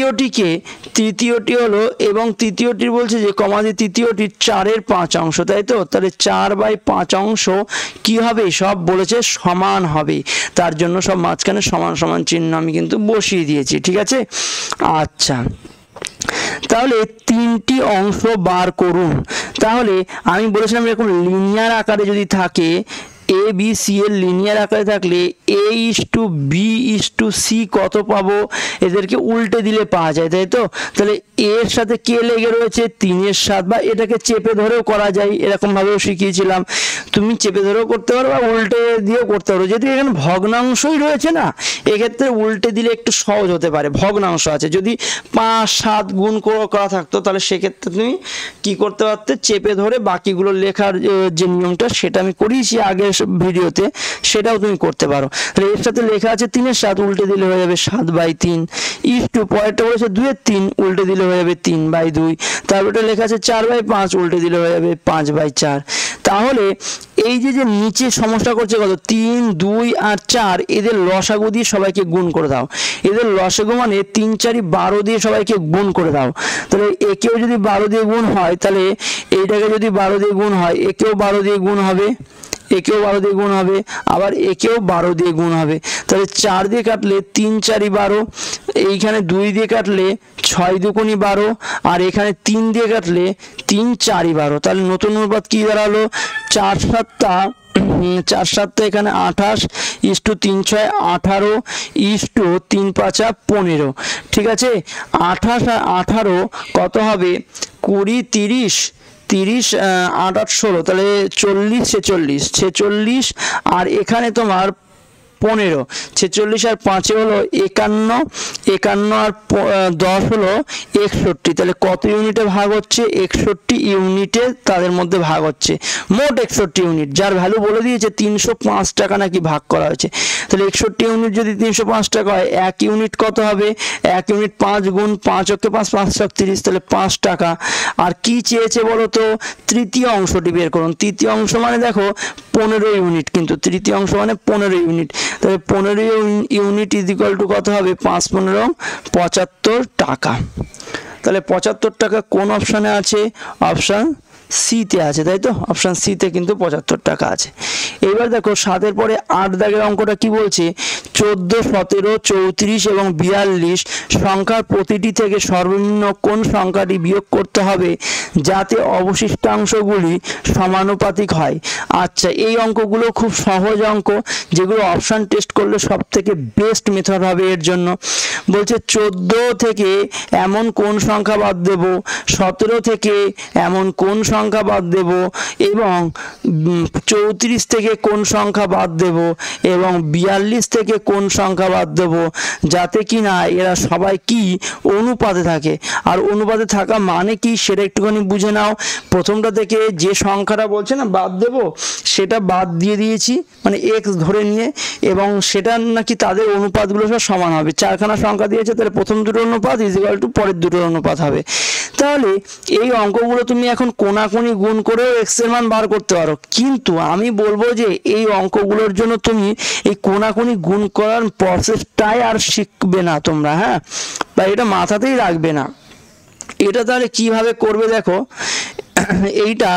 তৃতীয়টি হলো এবং তৃতীয়টির বলছে যে কমাদি তৃতীয়টির 4/5 অংশ, তাই তো? তাহলে 4/5 অংশ কি হবে? সব বলেছে সমান হবে, তার জন্য সব মাঝখানে সমান সমান চিহ্ন আমি কিন্তু বসিয়ে দিয়েছি। ঠিক আছে, আচ্ছা তাহলে 3টি অংশ বার করুন। তাহলে আমি বলেছিলাম এরকম লিনিয়ার আকারে যদি থাকে, এ বি সি এর লিনিয়ার আকারে থাকলে A is to B is to C কত পাবো? এদেরকে উল্টে দিলে পাওয়া যায়, তাই তো? তাহলে এর সাথে কে লেগে রয়েছে? 3/7, বা এটাকে চেপে ধরেও করা যায়, এরকমভাবেও শিখিয়েছিলাম। তুমি চেপে ধরেও করতে পারো বা উল্টে দিয়েও করতে পারো। যেহেতু এখানে ভগ্নাংশই রয়েছে না, এক্ষেত্রে উল্টে দিলে একটু সহজ হতে পারে। ভগ্নাংশ আছে, যদি 5 7 গুণ করা থাকতো তাহলে সেক্ষেত্রে তুমি কি করতে পারতে? চেপে ধরে বাকিগুলো লেখার যে নিয়মটা সেটা আমি করিয়েছি আগের ভিডিওতে, সেটাও তুমি করতে পারো। তাহলে এর সাথে লেখা আছে 3/7, উল্টে দিলে হয়ে যাবে 7/3 ইস টু, পরেরটা বলেছে 2/3, উল্টে দিলে হয়ে যাবে 3/2, তারপরে লেখা আছে 4/5, উল্টে দিলে হয়ে যাবে 5/4। তাহলে এই যে নিচে সমস্যা করছে কত 3 2 আর 4, এদের লসাগু দিয়ে সবাইকে গুণ করে দাও। এদের লসাগু মানে 3 4 12 দিয়ে সবাইকে গুণ করে দাও। তাহলে একেও যদি 12 দিয়ে গুণ হয়, তাহলে এইটাকে যদি 12 দিয়ে গুণ হয়, একেও 12 দিয়ে গুণ হবে, একেও 12 দিয়ে গুণ হবে, আবার একেও 12 দিয়ে গুণ হবে। তাহলে 4 দিয়ে কাটলে 3 4 12, এইখানে 2 দিয়ে কাটলে 6 2 12, আর এখানে 3 দিয়ে কাটলে 3 4 12। তাহলে নতুন অনুপাত কি দাঁড়ালো? 4 7 এখানে 28 ইস টু 3 6 18 ইস টু 3 5 15। ঠিক আছে, 28 আর 18 কত হবে? 20 30 30 8 8 16, তাহলে 40 46, আর এখানে তোমার 15, 46 আর 5 হলো 51, 51 আর 10 হলো 61, তাহলে কত ইউনিটে ভাগ হচ্ছে? 61 ইউনিটে তাদের মধ্যে ভাগ হচ্ছে, মোট 61 ইউনিট, যার ভ্যালু বলে দিয়েছে 305 টাকা নাকি ভাগ করা হয়েছে। তাহলে 61 ইউনিট যদি 305 টাকা হয়, 1 ইউনিট কত হবে? 1 ইউনিট 5 গুণ 5 × 5 5 × 30, তাহলে 5 টাকা। আর কি চেয়েছে বলো তো? তৃতীয় অংশটি বের করুন। তৃতীয় অংশ মানে দেখো 15 ইউনিট, কিন্তু তৃতীয় অংশ মানে 15 ইউনিট, তাহলে 15 ইউনিট ইজ ইকুয়াল টু কত হবে? 5 × 15 75 টাকা। তাহলে 75 টাকা কোন অপশানে আছে? অপশান সিতে আছে, তাই তো? অপশান সিতে কিন্তু 75 টাকা আছে। এইবার দেখো 7-এর পরে 8 দাগের অঙ্কটা কি বলছে? 14, 17, 34 এবং 42 সংখ্যার প্রতিটি থেকে সর্বনিম্ন কোন সংখ্যাটি বিয়োগ করতে হবে যাতে অবশিষ্টাংশগুলি সমানুপাতিক হয়। আচ্ছা, এই অঙ্কগুলো খুব সহজ অঙ্ক, যেগুলো অপশান টেস্ট করলে সব থেকে বেস্ট মেথড হবে এর জন্য। বলছে 14 থেকে এমন কোন সংখ্যা বাদ দেব, 17 থেকে এমন কোন সংখ্যা বাদ দেব, এবং 34 থেকে কোন সংখ্যা বাদ দেব, এবং 42 থেকে কোন সংখ্যা বাদ দেব, যাতে কি না এরা সবাই কি অনুপাতে থাকে। আর অনুপাতে থাকা মানে কি সেটা একটুখানি বুঝে নাও। প্রথমটা থেকে যে সংখ্যাটা বলছে না বাদ দেব, সেটা বাদ দিয়ে দিয়েছি, মানে x ধরে নিয়ে, এবং সেটা নাকি তাদের অনুপাতগুলো সব সমান হবে। 4খানা সংখ্যা দিয়েছে, তাহলে প্রথম দুটোর অনুপাত ইজ ইকুয়াল টু পরের দুটোর অনুপাত হবে। তাহলে এই অঙ্কগুলো তুমি এখন কোনাকুনি গুণ করেও x এর মান বার করতে পারো, কিন্তু আমি বলবো যে এই অঙ্কগুলোর জন্য তুমি এই কোনাকুনি গুণ করার প্রসেসটাই আর শিখবে না তোমরা, হ্যাঁ, বা এটা মাথাতেই রাখবে না। এটা তাহলে কিভাবে করবে দেখো, এইটা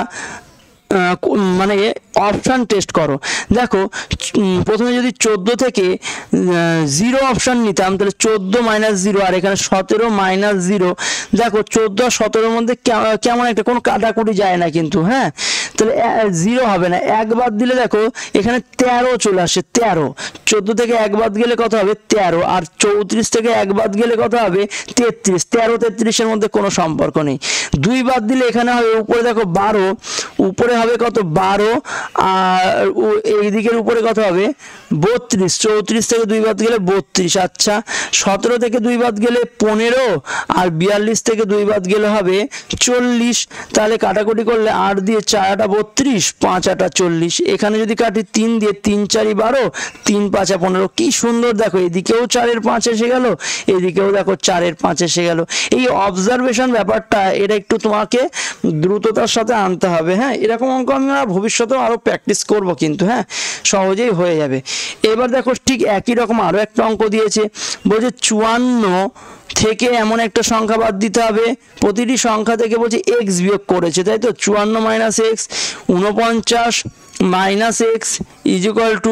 মানে অপশান টেস্ট করো। দেখো প্রথমে যদি 14 থেকে 0 অপশান নিতাম, তাহলে 14 - 0, আর এখানে 17 - 0। দেখো 14 আর 17-র মধ্যে কেমন একটা কোনো কাটাকুটি যায় না কিন্তু, হ্যাঁ, তাহলে 0 হবে না। 1 বাদ দিলে দেখো এখানে 13 চলে আসে, 13। 14 থেকে 1 বাদ গেলে কত হবে? 13। আর 34 থেকে 1 বাদ গেলে কত হবে? 33। 13 33-এর মধ্যে কোনো সম্পর্ক নেই। 2 বাদ দিলে এখানে হবে উপরে দেখো 12, উপরে হবে কত? 12, আর এই দিকের উপরে কত হবে? 32। 34 থেকে 2 বাদ গেলে 32। আচ্ছা, 17 থেকে 2 বাদ গেলে 15, আর 42 থেকে 2 বাদ গেলে হবে 40। তাহলে কাটাকুটি করলে 8 দিয়ে 4 × 32, 5 × 8 40। এখানে যদি কাটি 3 দিয়ে, 3 × 4 = 12, 3 × 5 = 15। কি সুন্দর, দেখো এদিকেও 4-এর 5 এসে গেল, এদিকেও দেখো 4-এর 5 এসে গেল। এই অবজারভেশন ব্যাপারটা এটা একটু তোমাকে দ্রুততার সাথে আনতে হবে, হ্যাঁ। এরকম অঙ্ক আমরা ভবিষ্যতেও আরো প্র্যাকটিস করব, কিন্তু হ্যাঁ সহজেই হয়ে যাবে। এবার দেখো ঠিক একই রকম আরো একটা অঙ্ক দিয়েছে, বলছে 54 থেকে এমন একটা সংখ্যা বাদ দিতে হবে, প্রতিটি সংখ্যা থেকে বলছে x বিয়োগ করেছে, তাই তো? 54 - x, 49 - x is equal to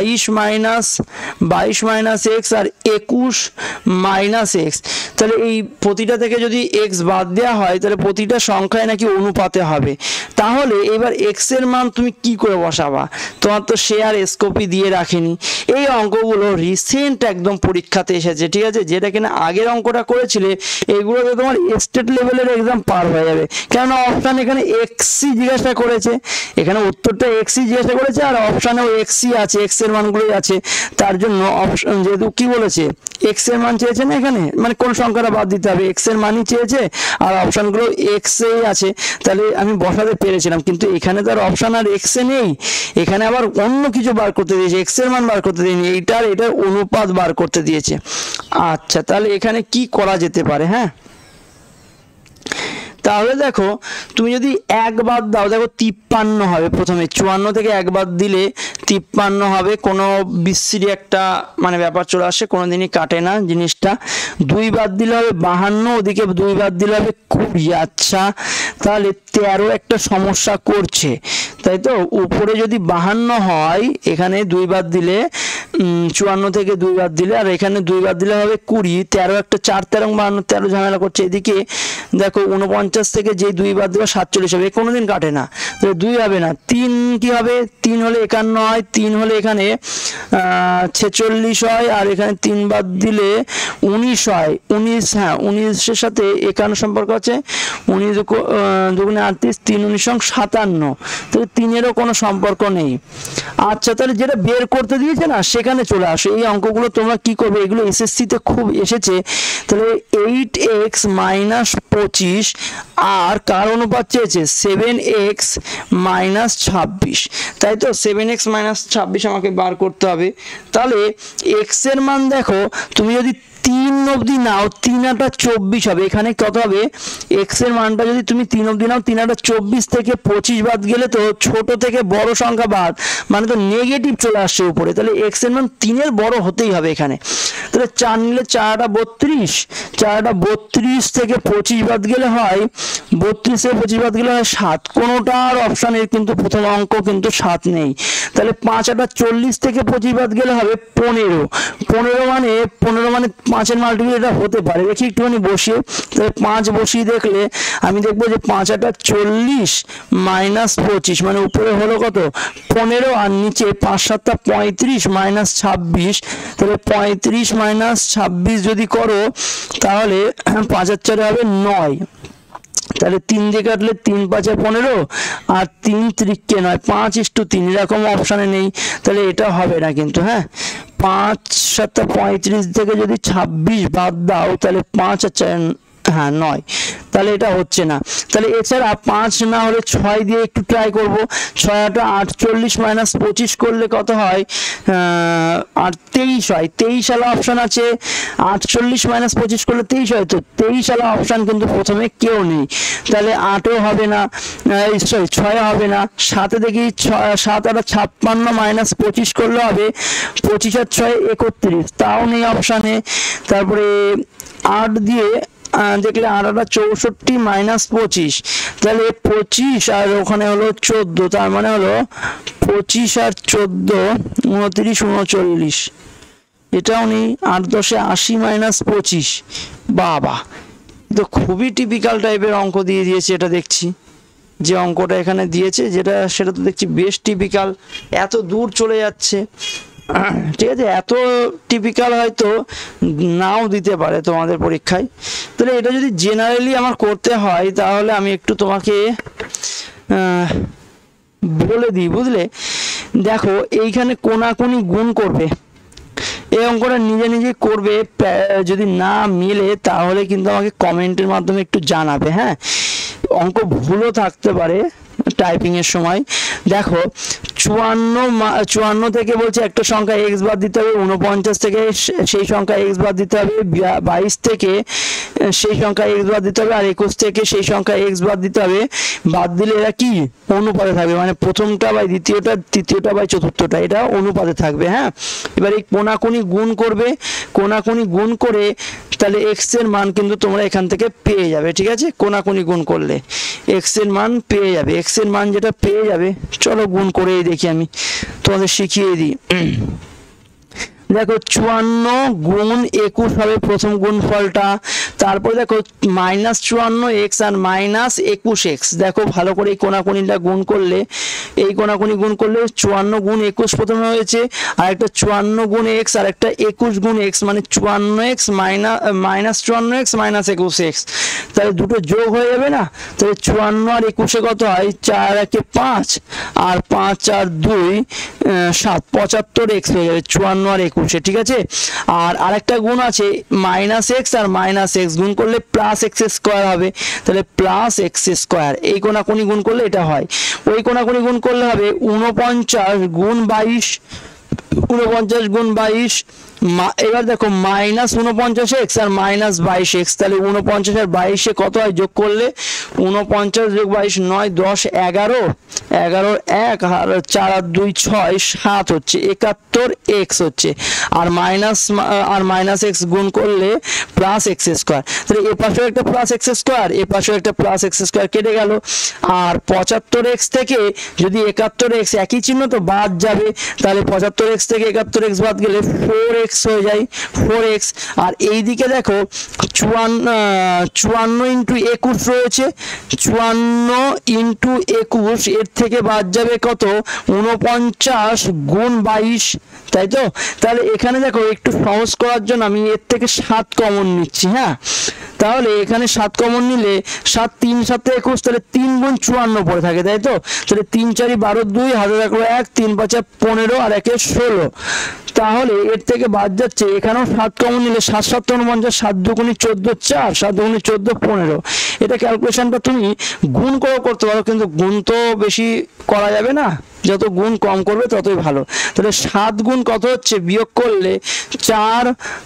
22 - x আর 21 - x। তাহলে এই প্রতিটা থেকে যদি x বাদ দেওয়া হয়, তাহলে প্রতিটা সংখ্যায় নাকি অনুপাতে হবে। তাহলে এবার x এর মান তুমি কি করে বসাবা? তোমার তো শেয়ার স্কোপই দিয়ে রাখেনি। এই অঙ্কগুলো রিসেন্ট একদম পরীক্ষাতে এসেছে, ঠিক আছে? যেটা কিনা আগের অঙ্কটা করেছিলে এগুলোতে তোমার স্টেট লেভেলের এক্সাম পার হয়ে যাবে, কেননা অপশান এখানে এক্সই জিজ্ঞাসা করেছে, এখানে উত্তরটা এক্সই জিজ্ঞাসা করেছে, আর অপশানেও এক্সই আছে, এক্স এর মানগুলোই আছে। তার জন্য অপশান যেহেতু কি বলেছে, এক্স এর মান চেয়েছে না এখানে, মানে কোন সংখ্যাটা বাদ দিতে হবে, এক্স এর মানই চেয়েছে, আর অপশানগুলো এক্সেই আছে, তাহলে আমি বসাতে পেরেছিলাম। কিন্তু এখানে তো আর অপশান আর এক্সে নেই, এখানে আবার অন্য কিছু বার করতে দিয়েছে, এক্স এর মান বার করতে দিয়েনি, এটার অনুপাত বার করতে দিয়েছে। আচ্ছা, তাহলে এখানে কি করা যেতে পারে? হ্যাঁ, তাহলে দেখো তুমি যদি 1 বাদ দাও, দেখো 53 হবে। প্রথমে 54 থেকে 1 বাদ দিলে 53 হবে। কোনো বিশ্রী একটা মানে ব্যাপার চলে আসে, কোনোদিনই কাটে না জিনিসটা। 2 বাদ দিলে হবে 52, ওদিকে 2 বাদ দিলে হবে 20। আচ্ছা, তাহলে 13 একটা সমস্যা করছে, তাই তো? উপরে যদি 52 হয়, এখানে 2 বাদ দিলে 54 থেকে 2 বাদ দিলে, আর এখানে 2 বাদ দিলে হবে 20। 13 একটা 4 13 52, 13 ঝামেলা করছে। এদিকে দেখো 49 থেকে যে 2 বাদ দেবে 47 হবে, কোনোদিন কাটে না, তাহলে 2 হবে না। 3 কি হবে? 3 হলে 51 হয়, 3 হলে এখানে 46 হয়, আর এখানে 3 বাদ দিলে 19 হয়। 19, হ্যাঁ 19-এর সাথে 51 সম্পর্ক আছে, 19 দুগুণে 38, 3 19 57, তাহলে 3-এরও কোনো সম্পর্ক নেই। আচ্ছা, তাহলে যেটা বের করতে দিয়েছে না সেখানে চলে আসো। এই অঙ্কগুলো তোমরা কি করবে, এগুলো এসএসসি তে খুব এসেছে। তাহলে 8x মাইনাস 25 আর কার অনুপাত চেয়েছে 7x মাইনাস 26, তাই তো 7x মাইনাস 26 আমাকে বার করতে হবে। তাহলে x এর মান দেখো তুমি যদি 3 অবধি নাও 3 আটা 24 হবে, এখানে কত হবে x এর মানটা যদি তুমি 3 অবধি নাও 3 আটা 24 থেকে 25 বাদ গেলে তো ছোট থেকে বড় সংখ্যা বাদ, মানে তো নেগেটিভ চলে আসছে উপরে, তাহলে x এর মান 3 এর বড় হতেই হবে এখানে। তাহলে 4 নিলে 4 আটা 32, 4 আটা 32 থেকে 25 বাদ গেলে হয় 32 থেকে 25 বাদ গেলে হয় 7, কোনোটার অপশানের কিন্তু প্রথম অঙ্ক কিন্তু 7 নেই। তাহলে 5 আটা 40 থেকে 25 বাদ গেলে হবে 15, 15 মানে 5 এর মাল্টিপ্ল এটা হতে পারে, দেখি একটুখানি বসিয়ে। তাহলে 5 বসিয়ে দেখলে আমি দেখবো যে 5 আটা 40 মাইনাস 25 মানে উপরে হলো কত 15 আর নিচে 5 7টা 35 মাইনাস 26, তাহলে 35 মাইনাস 26 যদি করো তাহলে 5 আর 4 হবে 9, তাহলে 3 দিয়ে কাটলে 3 5 15 আর 3 3 9 5:3 এরকম অপশানে নেই, তাহলে এটা হবে না কিন্তু। হ্যাঁ 5 7 35 থেকে যদি 26 বাদ দাও তাহলে 5 আর 4 হ্যাঁ 9, তাহলে এটা হচ্ছে না। তাহলে এছাড়া 5 না হলে 6 দিয়ে একটু ট্রাই করব। 6 আটা 48 মাইনাস 25 করলে কত হয় আর 23 হয়, 23 সালে অপশান আছে। 48 মাইনাস 25 করলে 23 হয়, তো 23 সালে অপশান কিন্তু প্রথমে কেউ নেই, তাহলে 8ও হবে না, সরি 6 হবে না। 7 দেখি 7 আটা 56 মাইনাস 25 করলে হবে 25 আর 6 31, তাও নেই অপশানে। তারপরে 8 দিয়ে দেখলে 8 আটা 64 মাইনাস 25, তাহলে 25 আর ওখানে হলো 14, তার মানে হলো 25 আর 14 29 39, এটাও নেই। 8 10 80 মাইনাস 25, বাবা তো খুবই টিপিক্যাল টাইপের অঙ্ক দিয়ে দিয়েছে। এটা দেখছি যে অঙ্কটা এখানে দিয়েছে সেটা তো দেখছি বেশ টিপিক্যাল, এত দূর চলে যাচ্ছে। ঠিক আছে, এত টিপিক্যাল হয়তো নাও দিতে পারে তোমাদের পরীক্ষায়। তাহলে এটা যদি জেনারেলি আমার করতে হয় তাহলে আমি একটু তোমাকে বলে দিই, বুঝলে। দেখো এইখানে কোনাকুনি গুণ করবে, এই অঙ্কটা নিজে নিজে করবে, যদি না মিলে তাহলে কিন্তু আমাকে কমেন্টের মাধ্যমে একটু জানাবে। হ্যাঁ অঙ্ক ভুলও থাকতে পারে টাইপিং এর সময়। দেখো 54 থেকে বলছে একটা সংখ্যা এক্স বাদ দিতে হবে, 49 থেকে সেই সংখ্যা এক্স বাদ দিতে হবে, 22 থেকে সেই সংখ্যা এক্স বাদ দিতে হবে, আর 21 থেকে সেই সংখ্যা এক্স বাদ দিতে হবে। বাদ দিলে এরা কি অনুপাতে থাকবে, মানে প্রথমটা বাই দ্বিতীয়টা, তৃতীয়টা বাই চতুর্থটা, এটা অনুপাতে থাকবে। হ্যাঁ এবার এই কোনাকুনি গুণ করবে, কোনাকুনি গুণ করে তাহলে এক্স এর মান কিন্তু তোমরা এখান থেকে পেয়ে যাবে। ঠিক আছে, কোনাকুনি গুণ করলে এক্স এর মান পেয়ে যাবে। এক্স এর মান যেটা পেয়ে যাবে, চলো গুণ করেই দেখি, আমি তোমাদের শিখিয়ে দিই। দেখো 54 গুণ 21 হবে প্রথম গুণফলটা। তারপর দেখো -54x আর -21x, দেখো ভালো করে এই কোনাকুনিটা গুণ করলে, এই কোনাকুনি গুণ করলে 54 গুণ 21 প্রথমে হয়েছে, আর একটা 54 গুণ x আর একটা 21 গুণ x, মানে 54x -54x -21x, তাহলে দুটো যোগ হয়ে যাবে না। তাহলে 54 আর 21 কত হয় 4 একে 5 আর 5 আর 2 7, 75x হয়ে যাবে 54 আর 21। ঠিক আছে, আর আরেকটা গুণ আছে -x আর -x গুণ করলে +x² হবে, তাহলে +x²। এই কোনাকুনি গুণ করলে এটা হয়। ওই কোনাকুনি গুণ করলে হবে 49 গুণ 22, 49 গুণ 22। এবার দেখো -49x আর -22x, তাহলে 49 আর 22 কত হয় যোগ করলে 49 যোগ 22 9 10 11, 11 1 আর 4 আর 2 6 7 হচ্ছে 71x হচ্ছে, আর -x গুণ করলে +x²। তাহলে এ পাশেও একটা +x², এ পাশেও একটা +x² কেটে গেল। আর 75x থেকে যদি 71x, একই চিহ্ন তো বাদ যাবে, তাহলে 75x থেকে 71x বাদ গেলে 4x হয়ে যায় 4x। আর এইদিকে দেখো 54 ইন্টু 21 রয়েছে, 54 ইন্টু 21 এর থেকে বাদ যাবে কত 49 গুণ 22, তাই তো। তাহলে এখানে দেখো একটু সহজ করার জন্য আমি এর থেকে 7 কমন নিচ্ছি। হ্যাঁ তাহলে এখানে 7 কমন নিলে 7 3 7 21, তাহলে 3 গুণ 54 পড়ে থাকে, তাই তো। তাহলে 3 4 12 2 হাতে রাখলো 1, 3 5 15 আর 1 16, তাহলে এর থেকে বাদ যাচ্ছে, এখানেও 7 কমন নিলে 7 7 49, 7 2 14 4, 7 2 14 15। এটা ক্যালকুলেশনটা তুমি গুণ করে করতে পারো, কিন্তু গুণ তো বেশি করা যাবে না, যত গুণ কম করবে ততই ভালো। তাহলে 7 গুণ কত হচ্ছে, বিয়োগ করলে 4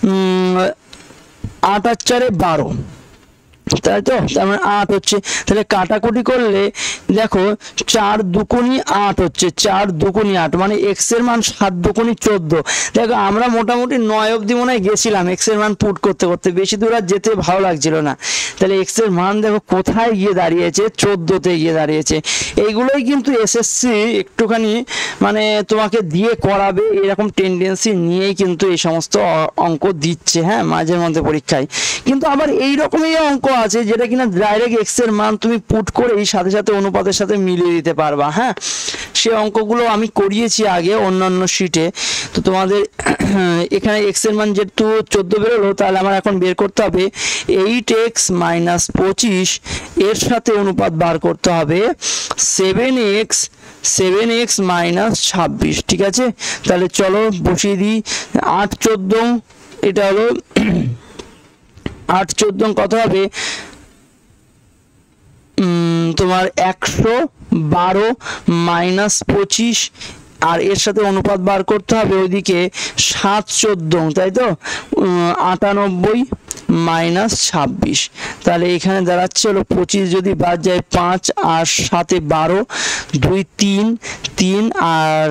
8 আর 4 12, তাই তো, তার মানে 8 হচ্ছে। তাহলে কাটাকুটি করলে দেখো 4 2 8 হচ্ছে, 4 2 8, মানে এক্স এর মান 7 2 14। দেখো আমরা মোটামুটি 9 অবধি মনে হয় গেছিলাম এক্স এর মান পুট করতে করতে, বেশি দূর আর যেতে ভালো লাগছিল না। তাহলে এক্স এর মান দেখো কোথায় গিয়ে দাঁড়িয়েছে, 14তে গিয়ে দাঁড়িয়েছে। এইগুলোই কিন্তু এসএসসি একটুখানি মানে তোমাকে দিয়ে করাবে এরকম টেন্ডেন্সি নিয়েই কিন্তু এই সমস্ত অঙ্ক দিচ্ছে, হ্যাঁ, মাঝে মধ্যে পরীক্ষায়। কিন্তু আবার এই রকমই অঙ্ক আছে যেটা কিনা ডাইরেক্ট এক্স এর মান তুমি পুট করেই সাথে সাথে অনুপাতের সাথে মিলিয়ে দিতে পারবা, হ্যাঁ। সে অঙ্কগুলো আমি করিয়েছি আগে অন্যান্য শিটে। তো তোমাদের এখানে এক্স এর মান যেহেতু 14 বেরোলো, তাহলে আমার এখন বের করতে হবে 8x - 25, এর সাথে অনুপাত বার করতে হবে 7x - 26, ঠিক আছে। তাহলে চলো বসিয়ে দিই, 8 14, এটা হলো 8 14 কত হবে তোমার 112 - 25, আর এর সাথে অনুপাত বার করতে হবে ওইদিকে 7 14, তাই তো, 98 - 26। তাহলে এখানে দাঁড়াচ্ছে হলো 25 যদি বাদ যায় 5 আর 7 12, 2 3 3 আর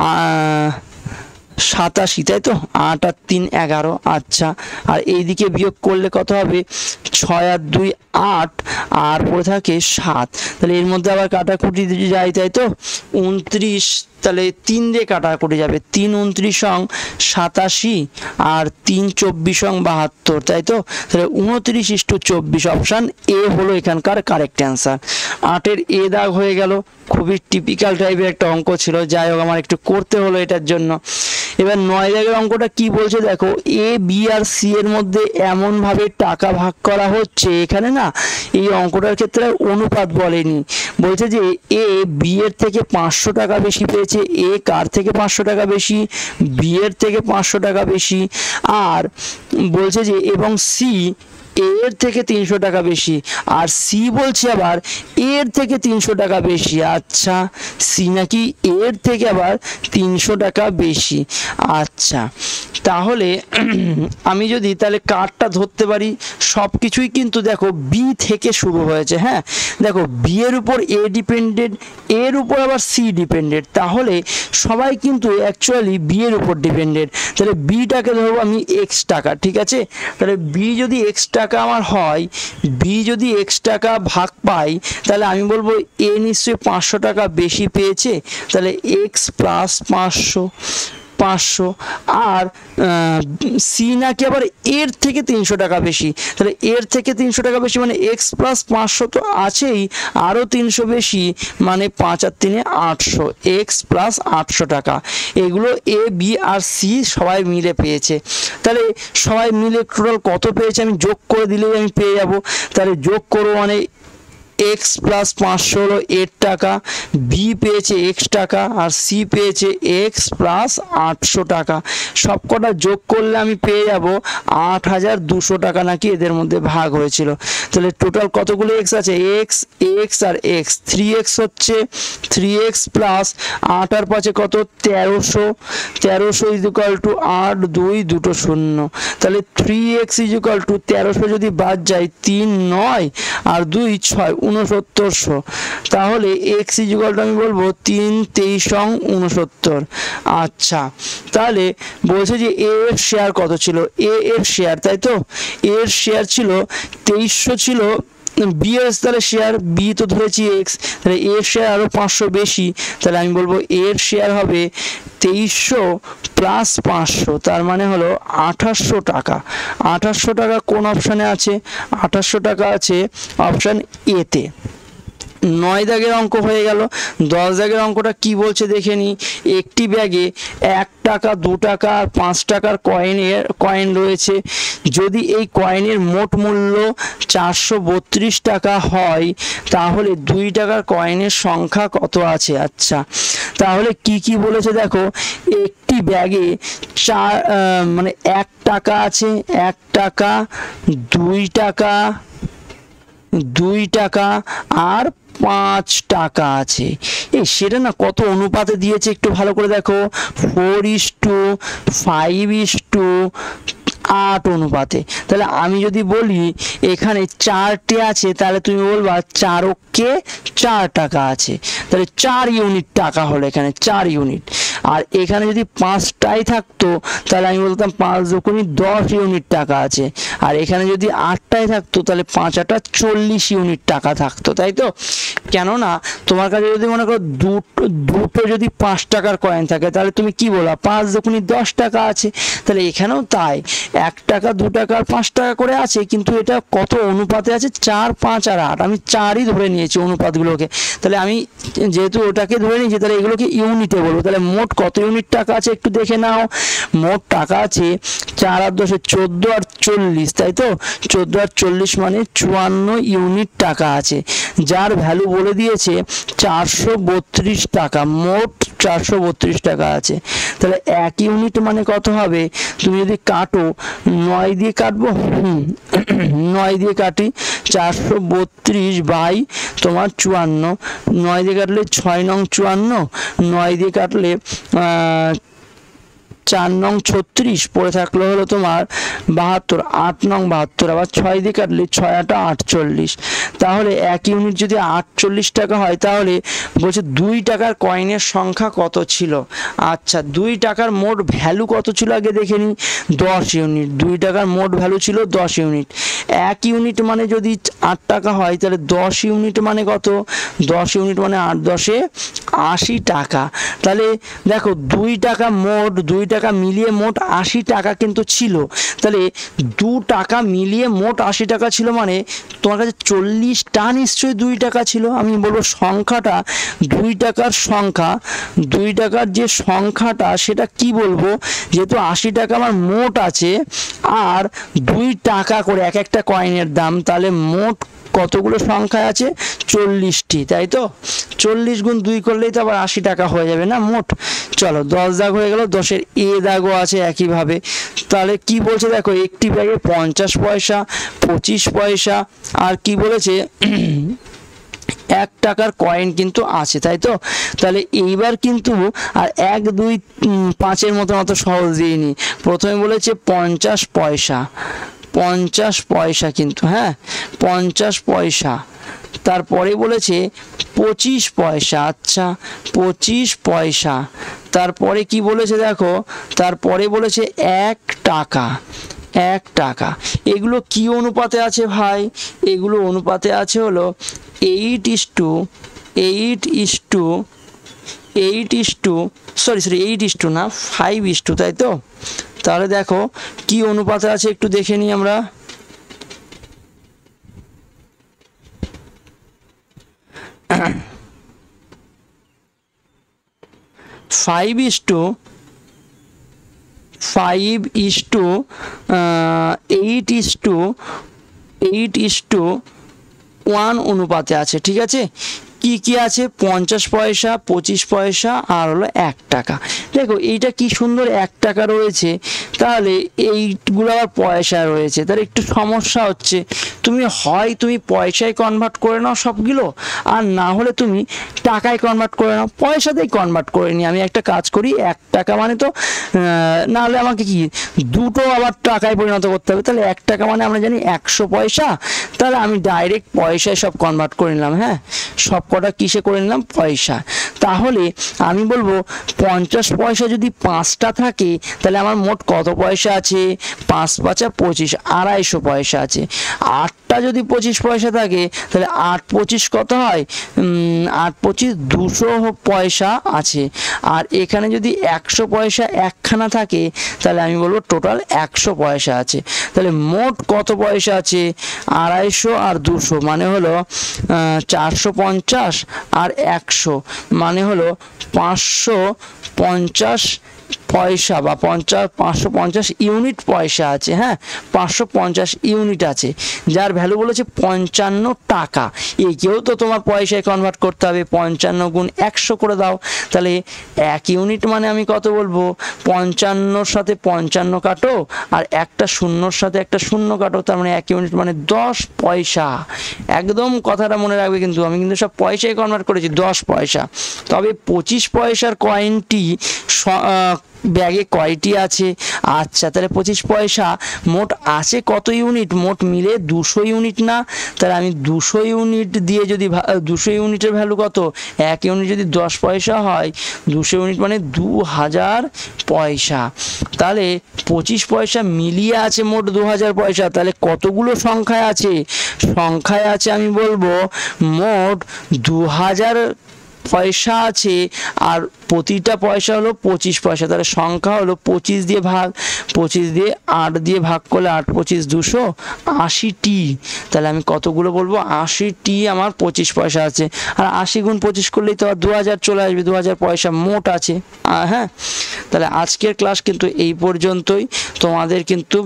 87, তাই তো, 8 আর 3 11। আচ্ছা, আর এইদিকে বিয়োগ করলে কত হবে, 6 আর 2 8, আর পড়ে থাকে 7। তাহলে এর মধ্যে আবার কাটাকুটি যায়, তাই তো, 29, তাহলে 3 দিয়ে কাটাকুটি যাবে, 3 29 87, আর 3 24 72, তাই তো। তাহলে 29:24, অপশান এ হলো এখানকার কারেক্ট অ্যান্সার। 8-এর এ দাগ হয়ে গেল, খুবই টিপিক্যাল টাইপের একটা অঙ্ক ছিল, যাই হোক আমার একটু করতে হলো এটার জন্য। এবার 9 দাগের অঙ্কটা কি বলছে দেখো, এ বি আর সি এর মধ্যে এমন ভাবে টাকা ভাগ করা হচ্ছে, এখানে না এই অঙ্কটার ক্ষেত্রে অনুপাত বলেনি, বলছে যে এ বি এর থেকে 500 টাকা বেশি পেয়েছে, এ কার থেকে 500 টাকা বেশি, বি এর থেকে 500 টাকা বেশি, আর বলছে যে এবং সি এর থেকে 300 টাকা বেশি, আর সি বলছে আবার এর থেকে 300 টাকা বেশি। আচ্ছা, সি নাকি এর থেকে আবার 300 টাকা বেশি। আচ্ছা, তাহলে আমি যদি তাহলে কারটা ধরতে পারি, সব কিছুই কিন্তু দেখো বি থেকে শুরু হয়েছে, হ্যাঁ। দেখো বি এর উপর এ ডিপেন্ডেন্ট, এর উপর আবার সি ডিপেন্ডেন্ট, তাহলে সবাই কিন্তু অ্যাকচুয়ালি বি এর উপর ডিপেন্ডেন্ট। তাহলে বিটাকে ধরবো আমি এক্স টাকা, ঠিক আছে। তাহলে বি যদি এক্স টাকা আমার হয়, বি যদি এক্স টাকা ভাগ পাই, তাহলে আমি বলবো এ নিশ্চয়ই 500 টাকা বেশি পেয়েছে, তাহলে এক্স প্লাস 500, আর সি নাকি আবার এর থেকে 300 টাকা বেশি, তাহলে এর থেকে 300 টাকা বেশি মানে এক্স প্লাস 500 তো আছেই, আরও 300 বেশি মানে 5 আর 3 800, এক্স প্লাস 800 টাকা। এগুলো এ বি আর সি সবাই মিলে পেয়েছে। তাহলে সবাই মিলে টোটাল কত পেয়েছে আমি যোগ করে দিলেই আমি পেয়ে যাব। তাহলে যোগ করবো মানে এক্স প্লাস 500 হলো 8 টাকা, বি পেয়েছে এক্স টাকা, আর সি পেয়েছে এক্স প্লাস 800 টাকা। সবকটা যোগ করলে আমি পেয়ে যাব 8200 টাকা নাকি এদের মধ্যে ভাগ হয়েছিল। তাহলে টোটাল কতগুলো এক্স আছে, এক্স এক্স আর এক্স, 3x হচ্ছে 3x প্লাস 8 আর 5 কত 1300, 1300 ইকুয়াল টু 8 2 2 0। তাহলে 3x ইকুয়াল টু 1300 যদি বাদ যায় 3 9 আর 2 6 6900। তাহলে এক্স ইকুয়াল টু আমি বলবো 3 23 69। আচ্ছা, তাহলে বলছে যে এ এর শেয়ার কত ছিল, এ এর শেয়ার, তাই তো, এর শেয়ার ছিল 2300 ছিল, বি এর তাহলে শেয়ার, বি তো ধরেছি এক্স, তাহলে এর শেয়ার আরও 500 বেশি, তাহলে আমি বলবো এর শেয়ার হবে 2300 প্লাস 500, তার মানে হলো 2800 টাকা। 2800 টাকা কোন অপশানে আছে, 2800 টাকা আছে অপশান এতে। 9 দাগের অঙ্ক হয়ে গেল। 10 দাগের অঙ্কটা কি বলছে দেখে নি। একটি ব্যাগে 1 টাকা 2 টাকা আর 5 টাকার কয়েন রয়েছে। যদি এই কয়েনের মোট মূল্য 432 টাকা হয়, তাহলে 2 টাকার কয়েনের সংখ্যা কত আছে। আচ্ছা, তাহলে কি কি বলেছে দেখো, একটি ব্যাগে চার মানে 1 টাকা আছে, 1 টাকা, 2 টাকা, 2 টাকা আর 5 টাকা আছে। সেটা না কত অনুপাতে দিয়েছে একটু ভালো করে দেখো, 4:5:8 অনুপাতে। তাহলে আমি যদি বলি এখানে 4টে আছে, তাহলে তুমি বলবা 4 4 টাকা আছে, তাহলে 4 ইউনিট টাকা হলো এখানে, 4 ইউনিট। আর এখানে যদি 5টাই থাকতো তাহলে আমি বলতাম 5 দুগুণে 10 ইউনিট টাকা আছে। আর এখানে যদি 8টাই থাকতো তাহলে 5 8 40 ইউনিট টাকা থাকতো, তাই তো? কেননা তোমার কাছে যদি মনে করো দুটো যদি 5 টাকার কয়েন থাকে তাহলে তুমি কি বলবা, 5 দুগুণে 10 টাকা আছে। তাহলে এখানেও তাই, 1 টাকা 2 টাকা আর 5 টাকা করে আছে, কিন্তু এটা কত অনুপাতে আছে, 4 5 আর 8। আমি 4ই ধরে নিয়েছি অনুপাতগুলোকে। তাহলে আমি যেহেতু ওটাকে ধরে নিয়েছি তাহলে এগুলোকে ইউনিটে বলবো। তাহলে মোট কত ইউনিট টাকা আছে একটু দেখে নাও। মোট টাকা আছে 4 আর 10 14 আর 40, তাই তো? 14 আর 40 মানে 54 ইউনিট টাকা আছে, যার ভ্যালু বলে দিয়েছে 432 টাকা। মোট 432 টাকা আছে। তাহলে 1 ইউনিট মানে কত হবে, তুমি যদি কাটো, 9 দিয়ে কাটবো, 9 দিয়ে কাটি, 432 বাই তোমার 54, 9 দিয়ে কাটলে 6 নং 54, 9 দিয়ে কাটলে 4 নং 36, পড়ে থাকলো হলো তোমার 72, 8 নং 72, আবার 6 দিয়ে কাটলে 6 8 48। তাহলে 1 ইউনিট যদি 48 টাকা হয় তাহলে বলছে 2 টাকার কয়েনের সংখ্যা কত ছিল। আচ্ছা, 2 টাকার মোট ভ্যালু কত ছিল আগে দেখে নিই, 10 ইউনিট। 2 টাকার মোট ভ্যালু ছিল 10 ইউনিট। 1 ইউনিট মানে যদি 8 টাকা হয় তাহলে 10 ইউনিট মানে কত, 10 ইউনিট মানে 8 10 80 টাকা। তাহলে দেখো 2 টাকা মোট, 2 টাকা মিলিয়ে মোট 80 টাকা কিন্তু ছিল। তাহলে 2 টাকা মিলিয়ে মোট 80 টাকা ছিল মানে তোমার কাছে 40টা নিশ্চয়ই 2 টাকা ছিল। আমি বলবো সংখ্যাটা 2 টাকার সংখ্যা, 2 টাকার যে সংখ্যাটা সেটা কি বলবো, যেহেতু 80 টাকা আমার মোট আছে আর 2 টাকা করে এক একটা কয়েনের দাম, তাহলে মোট কতগুলো সংখ্যা আছে, 40টি, তাই তো? 40 গুণ 2 করলেই তো আবার 80 টাকা হয়ে যাবে না মোট। চলো 10 দাগ হয়ে গেল, 10-এর এ দাগও আছে একইভাবে। তাহলে কি বলছে দেখো, একটি ব্যাগে 50 পয়সা, 25 পয়সা আর কি বলেছে 1 টাকার কয়েন কিন্তু আছে, তাই তো? তাহলে এইবার কিন্তু আর 1 2 5-এর মতো অত সহজ দিইনি। প্রথমে বলেছে 50 পয়সা, 50 পয়সা কিন্তু, হ্যাঁ 50 পয়সা। তারপরে বলেছে 25 পয়সা, আচ্ছা 25 পয়সা। তারপরে কি বলেছে দেখো, তারপরে বলেছে 1 টাকা, 1 টাকা। এগুলো কি অনুপাতে আছে ভাই, এগুলো অনুপাতে আছে হলো 8:8 না 5:2, তাই তো? তাহলে দেখো কি অনুপাতে আছে একটু দেখে নিই আমরা। 5:8:1 অনুপাতে আছে, ঠিক আছে? কি কি আছে, 50 পয়সা, 25 পয়সা আর হলো 1 টাকা। দেখো এইটা কি সুন্দর 1 টাকা রয়েছে, তাহলে এইগুলো আবার পয়সা রয়েছে, তাহলে একটু সমস্যা হচ্ছে। তুমি পয়সায় কনভার্ট করে নাও সবগুলো, আর না হলে তুমি টাকায় কনভার্ট করে নাও। পয়সাতেই কনভার্ট করে নিই, আমি একটা কাজ করি, 1 টাকা মানে তো না হলে আমাকে কি দুটো আবার টাকায় পরিণত করতে হবে। তাহলে 1 টাকা মানে আমরা জানি 100 পয়সা, তাহলে আমি ডাইরেক্ট পয়সায় সব কনভার্ট করে নিলাম। হ্যাঁ, সব কটা কিসে করে নিলাম, পয়সা। তাহলে আমি বলবো 50 পয়সা যদি 5টা থাকে তাহলে আমার মোট কত পয়সা আছে, 5 5 25, 250 পয়সা আছে। 8টা যদি 25 পয়সা থাকে তাহলে 8 25 কত হয়, 8 25 200 পয়সা আছে। আর এখানে যদি 100 পয়সা একখানা থাকে তাহলে আমি বলবো টোটাল 100 পয়সা আছে। তাহলে মোট কত পয়সা আছে, 250 আর 200 মানে হলো 450 আর 100 মানে হলো 550 পয়সা বা 550 ইউনিট পয়সা আছে, হ্যাঁ 550 ইউনিট আছে, যার ভ্যালু বলেছে 55 টাকা। একেও তো তোমার পয়সায় কনভার্ট করতে হবে, 55 গুণ 100 করে দাও, তাহলে 1 ইউনিট মানে আমি কত বলবো, 55 সাথে 55 কাটো আর একটা শূন্যর সাথে একটা শূন্য কাটো, তার মানে 1 ইউনিট মানে 10 পয়সা। একদম কথাটা মনে রাখবে, কিন্তু আমি কিন্তু সব পয়সায় কনভার্ট করেছি 10 পয়সা। তবে 25 পয়সার কয়েনটি ব্যাগে কয়টি আছে? আচ্ছা, তাহলে 25 পয়সা মোট আছে কত ইউনিট? মোট মিলে 200 ইউনিট না? তাহলে আমি 200 ইউনিট দিয়ে যদি 200 ইউনিটের ভ্যালু কত? 1 ইউনিট যদি 10 পয়সা হয়, 200 ইউনিট মানে 2000 পয়সা। তাহলে 25 পয়সা মিলিয়ে আছে মোট 2000 পয়সা। তাহলে কতগুলো সংখ্যায় আছে? সংখ্যায় আছে আমি বলবো মোট 2000 পয়সা আছে, আর প্রতিটা পয়সা হলো 25 পয়সা। তাহলে সংখ্যা হলো 25 দিয়ে ভাগ, 25 দিয়ে 8 দিয়ে ভাগ করলে 8 25 280টি। তাহলে আমি কতগুলো বলবো? 80টি আমার 25 পয়সা আছে। আর 80 গুণ 25 করলেই তো আর 2000 চলে আসবে, 2000 পয়সা মোট আছে। হ্যাঁ, তাহলে আজকের ক্লাস কিন্তু এই পর্যন্তই। তোমাদের কিন্তু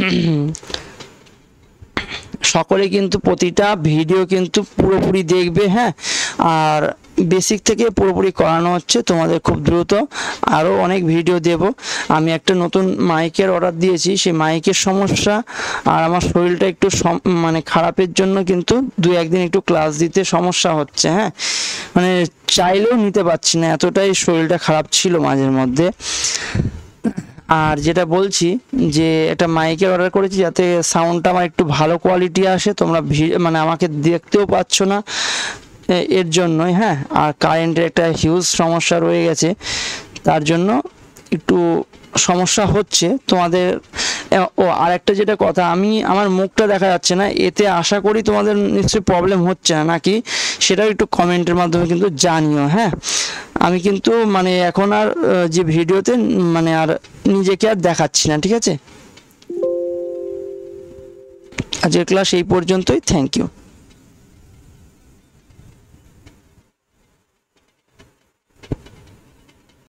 সকলে কিন্তু প্রতিটা ভিডিও কিন্তু পুরোপুরি দেখবে, হ্যাঁ, আর বেসিক থেকে পুরোপুরি করানো হচ্ছে তোমাদের খুব দ্রুত। আরও অনেক ভিডিও দেব। আমি একটা নতুন মাইকের অর্ডার দিয়েছি, সেই মাইকের সমস্যা আর আমার শরীরটা একটু মানে খারাপের জন্য কিন্তু 2-1 দিন একটু ক্লাস দিতে সমস্যা হচ্ছে, হ্যাঁ, মানে চাইলেও নিতে পারছি না, এতটাই শরীরটা খারাপ ছিল মাঝের মধ্যে। আর যেটা বলছি যে একটা মাইকের অর্ডার করেছি যাতে সাউন্ডটা আমার একটু ভালো কোয়ালিটি আসে, তোমরা মানে আমাকে দেখতেও পাচ্ছ না এর জন্যই, হ্যাঁ। আর কারেন্টের একটা হিউজ সমস্যা রয়ে গেছে, তার জন্য একটু সমস্যা হচ্ছে তোমাদের। ও আরেকটা যেটা কথা, আমার মুখটা দেখা যাচ্ছে না, এতে আশা করি তোমাদের নিশ্চয়ই প্রবলেম হচ্ছে না নাকি, সেটাও একটু কমেন্টের মাধ্যমে কিন্তু জানিও, হ্যাঁ। আমি কিন্তু মানে এখন আর যে ভিডিওতে মানে আর নিজেকে আর দেখাচ্ছি না, ঠিক আছে। আজকের ক্লাস এই পর্যন্তই। Thank you.